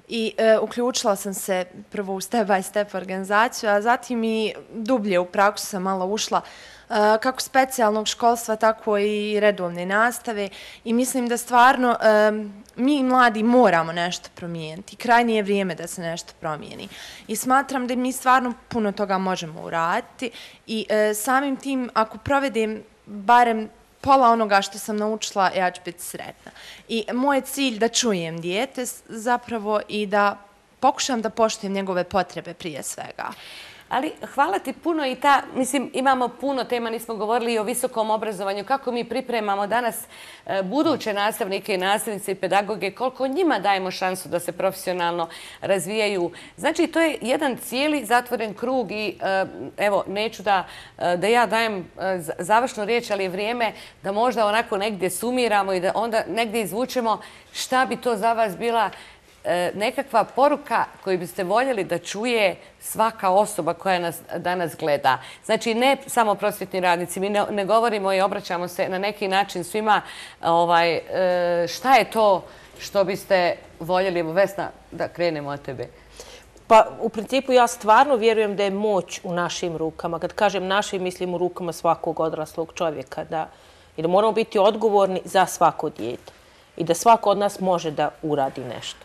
i e, uključila sam se prvo u step by step organizaciju, a zatim i dublje u praksu sam malo ušla e, kako specijalnog školstva, tako i redovne nastave i mislim da stvarno e, mi mladi moramo nešto promijeniti. Krajnje je vrijeme da se nešto promijeni. I smatram da mi stvarno puno toga možemo uraditi i e, samim tim ako provedem barem pola onoga što sam naučila, ja ću biti sretna. I moj je cilj da čujem dijete zapravo i da pokušam da poštujem njegove potrebe prije svega. Ali hvala ti puno i ta, mislim, imamo puno tema, nismo govorili i o visokom obrazovanju, kako mi pripremamo danas buduće nastavnike i nastavnice i pedagoge, koliko njima dajemo šansu da se profesionalno razvijaju. Znači, to je jedan cijeli zatvoren krug i evo, neću da, da ja dajem završnu riječ, ali je vrijeme da možda onako negdje sumiramo i da onda negdje izvučemo šta bi to za vas bila nekakva poruka koju biste voljeli da čuje svaka osoba koja nas danas gleda. Znači, ne samo prosvjetni radnici, mi ne, ne govorimo i obraćamo se na neki način svima. Ovaj, šta je to što biste voljeli? Vesna, da krenemo od tebe. Pa, u principu, ja stvarno vjerujem da je moć u našim rukama. Kad kažem našim, mislim u rukama svakog odraslog čovjeka. Da, i da moramo biti odgovorni za svako dijete. I da svako od nas može da uradi nešto.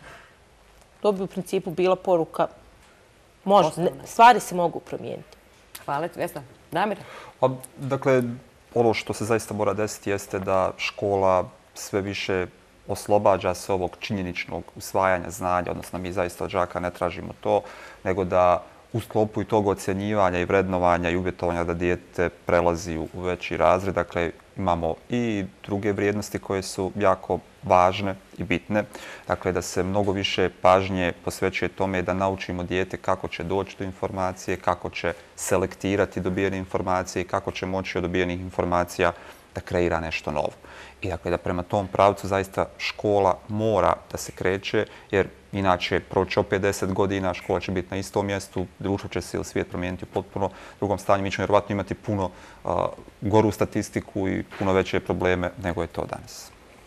To bi u principu bila poruka. Može, stvari se mogu promijeniti. Hvala ti, Vesna. Damir? Dakle, ono što se zaista mora desiti jeste da škola sve više oslobađa se ovog činjeničnog usvajanja znanja, odnosno mi zaista od đaka ne tražimo to, nego da u sklopu i tog ocjenjivanja i vrednovanja i uvjetovanja da dijete prelazi u veći razred. Dakle, imamo i druge vrijednosti koje su jako važne i bitne. Dakle, da se mnogo više pažnje posvećuje tome da naučimo dijete kako će doći do informacije, kako će selektirati dobijene informacije i kako će moći od dobijenih informacija da kreira nešto novo. I dakle, da prema tom pravcu zaista škola mora da se kreće, jer inače proći opet deset godina, škola će biti na istom mjestu, društvo će se ili svijet promijeniti u potpuno drugom stanju. Mi ćemo vjerovatno imati puno uh, goru statistiku i puno veće probleme nego je to danas.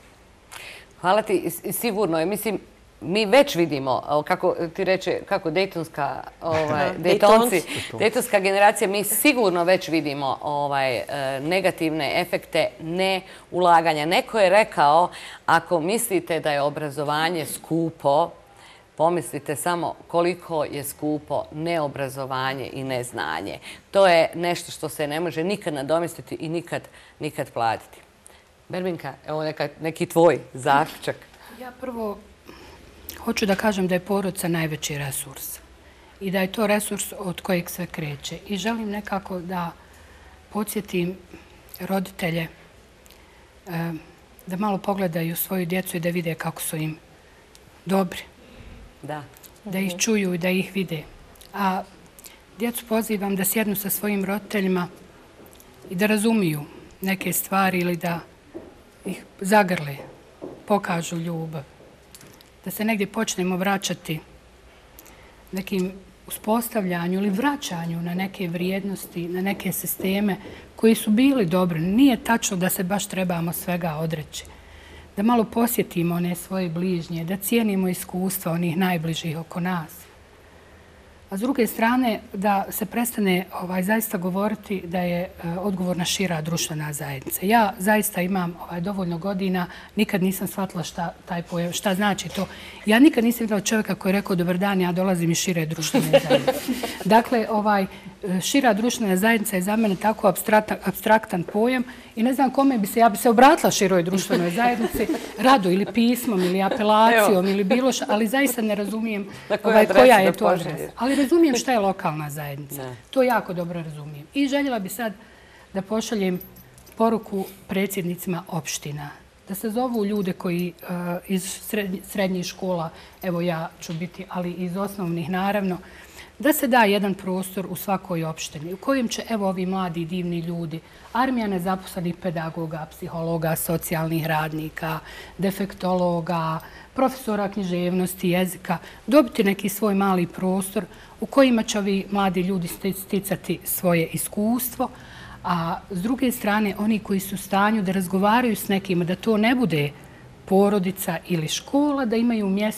Hvala ti, sigurno je. Mislim, mi već vidimo, kako ti reče, kako Dejtonska, ovaj, Dejtonci, Dejtonska generacija, mi sigurno već vidimo ovaj, negativne efekte neulaganja. Neko je rekao, ako mislite da je obrazovanje skupo, pomislite samo koliko je skupo neobrazovanje i neznanje. To je nešto što se ne može nikad nadomjestiti i nikad, nikad platiti. Berbinka, evo neka, neki tvoj zaključak. Ja prvo hoću da kažem da je porodica najveći resurs i da je to resurs od kojeg sve kreće. I želim nekako da podsjetim roditelje da malo pogledaju svoju djecu i da vide kako su im dobri. Da. Da ih čuju i da ih vide. A djecu pozivam da sjednu sa svojim roditeljima i da razumiju neke stvari ili da ih zagrle, pokažu ljubav. Da se negdje počnemo vraćati nekim uspostavljanju ili vraćanju na neke vrijednosti, na neke sisteme koji su bili dobri. Nije tačno da se baš trebamo svega odreći. Da malo posjetimo one svoje bližnje, da cijenimo iskustva onih najbližih oko nas. A s druge strane, da se prestane ovaj, zaista govoriti da je e, odgovorna šira društvena zajednica. Ja zaista imam ovaj, dovoljno godina, nikad nisam shvatila šta, taj pojav, šta znači to. Ja nikad nisam vidjela čovjeka koji je rekao dobar dan, ja dolazim iz šire društvene zajednice. Dakle, ovaj, šira društvena zajednica je za mene tako abstraktan, abstraktan pojam i ne znam kome bi se, ja bi se obratila široj društvenoj zajednici, rado ili pismom ili apelacijom ili bilo što, ali zaista ne razumijem ovaj, koja je to adresa. Ali razumijem šta je lokalna zajednica. Ne. To jako dobro razumijem. I željela bi sad da pošaljem poruku predsjednicima opština. Da se zovu ljude koji uh, iz srednjih škola, evo ja ću biti, ali iz osnovnih naravno, da se da jedan prostor u svakoj opštini u kojem će, evo, ovi mladi divni ljudi, armija nezaposlenih pedagoga, psihologa, socijalnih radnika, defektologa, profesora književnosti, jezika, dobiti neki svoj mali prostor u kojima će ovi mladi ljudi sticati svoje iskustvo, a s druge strane oni koji su u stanju da razgovaraju s nekima, da to ne bude porodica ili škola, da imaju mjesto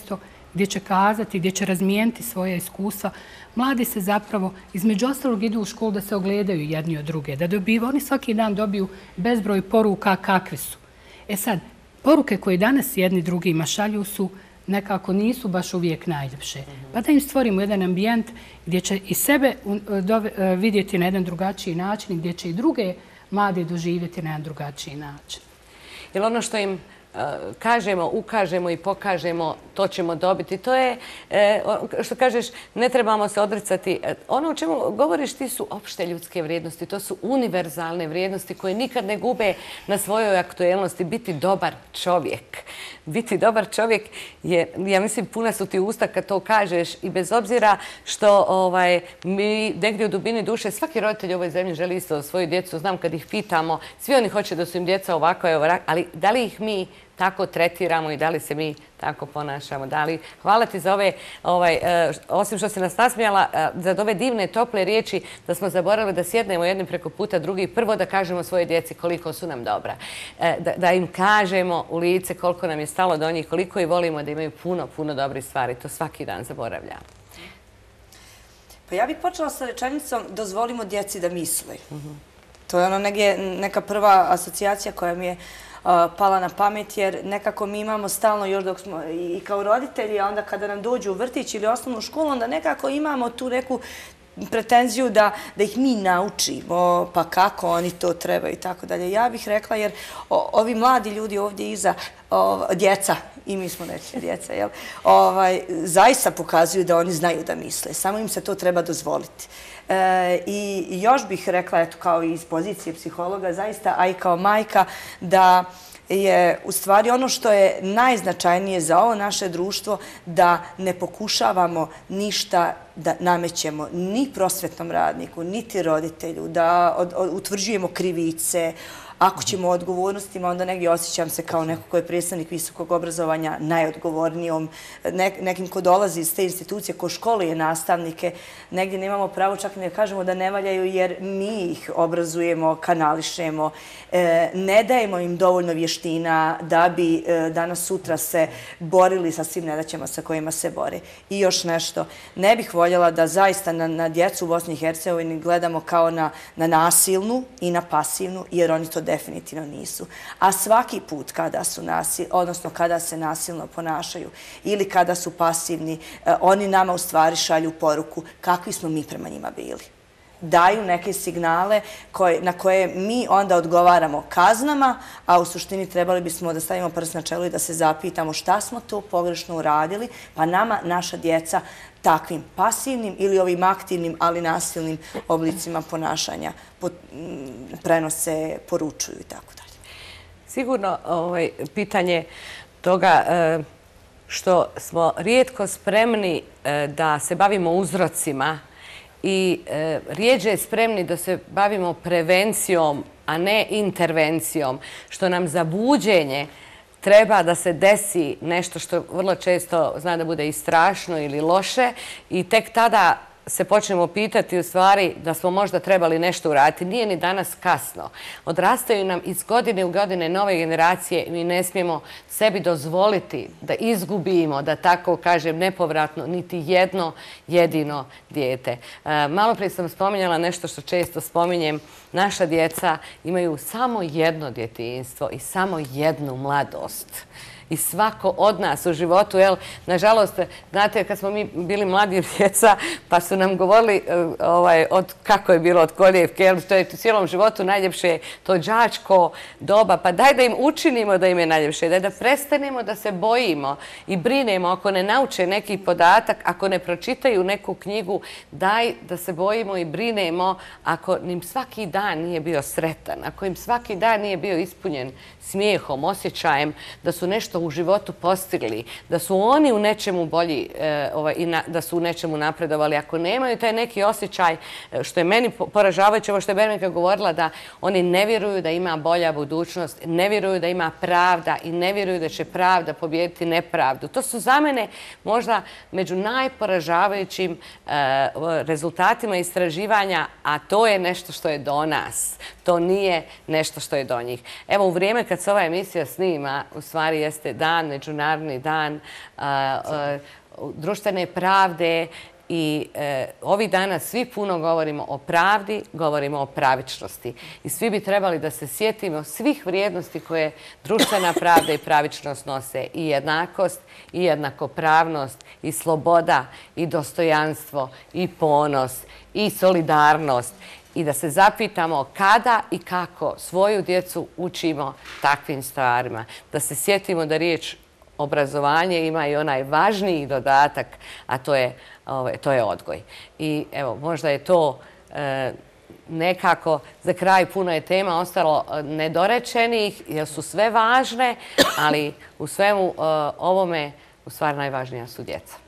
gdje će kazati, gdje će razmijeniti svoje iskustva. Mladi se zapravo, između ostalog, idu u školu da se ogledaju jedni od druge, da dobiju, oni svaki dan dobiju bezbroj poruka kakvi su. E sad, poruke koje danas jedni drugima šalju su nekako nisu baš uvijek najljepše. Pa da im stvorimo jedan ambijent gdje će i sebe vidjeti na jedan drugačiji način i gdje će i druge mlade doživjeti na jedan drugačiji način. Jer ono što im kažemo, ukažemo i pokažemo, to ćemo dobiti. To je, što kažeš, ne trebamo se odricati. Ono o čemu govoriš ti su opšte ljudske vrijednosti. To su univerzalne vrijednosti koje nikad ne gube na svojoj aktuelnosti. Biti dobar čovjek. Biti dobar čovjek je, ja mislim, puna su ti usta kad to kažeš i bez obzira što ovaj, mi negdje u dubini duše, svaki roditelj u ovoj zemlji želi isto svoju djecu. Znam kad ih pitamo, svi oni hoće da su im djeca ovako, ali da li ih mi tako tretiramo i da li se mi tako ponašamo. Da li, hvala ti za ove, ovaj, osim što si nas nasmijala, za ove divne, tople riječi da smo zaboravili da sjednemo jednim preko puta drugi. Prvo da kažemo svoje djeci koliko su nam dobra. Da, da im kažemo u lice koliko nam je stalo do njih, koliko ih volimo, da imaju puno, puno dobrih stvari. To svaki dan zaboravljamo. Pa ja bih počela sa rečenicom dozvolimo djeci da misle. To je ono negdje neka prva asocijacija koja mi je pala na pamet, jer nekako mi imamo stalno još dok smo i kao roditelji, a onda kada nam dođu u vrtić ili osnovnu školu, onda nekako imamo tu neku pretenziju da, da ih mi naučimo, pa kako oni to trebaju i tako dalje. Ja bih rekla, jer o, ovi mladi ljudi ovdje iza, o, djeca, i mi smo neći djeca, jel, ovaj, zaista pokazuju da oni znaju da misle. Samo im se to treba dozvoliti. E, I još bih rekla, eto, kao iz pozicije psihologa, zaista, a i kao majka, da je u stvari ono što je najznačajnije za ovo naše društvo da ne pokušavamo ništa da namećemo ni prosvetnom radniku, niti roditelju, da od, od, utvrđujemo krivice. Ako ćemo o odgovornostima, onda negdje osjećam se kao neko ko je predstavnik visokog obrazovanja najodgovornijom, ne, nekim ko dolazi iz te institucije, ko školuje nastavnike. Negdje nemamo pravo čak ne kažemo da ne valjaju jer mi ih obrazujemo, kanališemo, e, ne dajemo im dovoljno vještina da bi e, danas sutra se borili sa svim nedaćama sa kojima se bore. I još nešto, ne bih voljela da zaista na, na djecu u Bosni i Hercegovini gledamo kao na, na nasilnu i na pasivnu, jer oni to definitivno nisu. A svaki put kada su nasil, odnosno kada se nasilno ponašaju ili kada su pasivni, oni nama u stvari šalju poruku kakvi smo mi prema njima bili. Daju neke signale koje, na koje mi onda odgovaramo kaznama, a u suštini trebali bismo da stavimo prst na čelo i da se zapitamo šta smo to pogrešno uradili, pa nama naša djeca takvim pasivnim ili ovim aktivnim, ali nasilnim oblicima ponašanja prenose, poručuju i tako dalje. Sigurno ovaj, pitanje toga što smo rijetko spremni da se bavimo uzrocima i rijeđe spremni da se bavimo prevencijom, a ne intervencijom, što nam za buđenje treba da se desi nešto što vrlo često zna da bude i strašno ili loše i tek tada se počnemo pitati u stvari da smo možda trebali nešto uraditi. Nije ni danas kasno. Odrastaju nam iz godine u godine nove generacije i mi ne smijemo sebi dozvoliti da izgubimo, da tako kažem, nepovratno niti jedno jedino dijete. Malo prije sam spominjala nešto što često spominjem. Naša djeca imaju samo jedno djetinjstvo i samo jednu mladost. I svako od nas u životu, jel, nažalost, znate, kad smo mi bili mladi djeca, pa su nam govorili ovaj, od, kako je bilo od kolijevke, jel, to je u cijelom životu najljepše, to đačko doba, pa daj da im učinimo da im je najljepše, daj da prestanemo da se bojimo i brinemo ako ne nauče neki podatak, ako ne pročitaju neku knjigu, daj da se bojimo i brinemo ako im svaki dan nije bio sretan, ako im svaki dan nije bio ispunjen smijehom, osjećajem da su nešto u životu postigli, da su oni u nečemu bolji e, ovaj, i na, da su u nečemu napredovali. Ako nemaju taj neki osjećaj, što je meni poražavajuće, ovo što je Berminka govorila, da oni ne vjeruju da ima bolja budućnost, ne vjeruju da ima pravda i ne vjeruju da će pravda pobijediti nepravdu. To su za mene možda među najporažavajućim e, rezultatima istraživanja, a to je nešto što je do nas. to nije nešto što je do njih. Evo, u vrijeme kad se ova emisija snima, u stvari jeste dan, međunarodni dan društvene pravde i ovih dana svi puno govorimo o pravdi, govorimo o pravičnosti. I svi bi trebali da se sjetimo svih vrijednosti koje društvena pravda i pravičnost nose. I jednakost, i jednakopravnost, i sloboda, i dostojanstvo, i ponos, i solidarnost. I da se zapitamo kada i kako svoju djecu učimo takvim stvarima. Da se sjetimo da riječ obrazovanje ima i onaj važniji dodatak, a to je, to je odgoj. I evo, možda je to nekako, za kraj puno je tema ostalo nedorečenih, jer su sve važne, ali u svemu ovome u stvari najvažnija su djeca.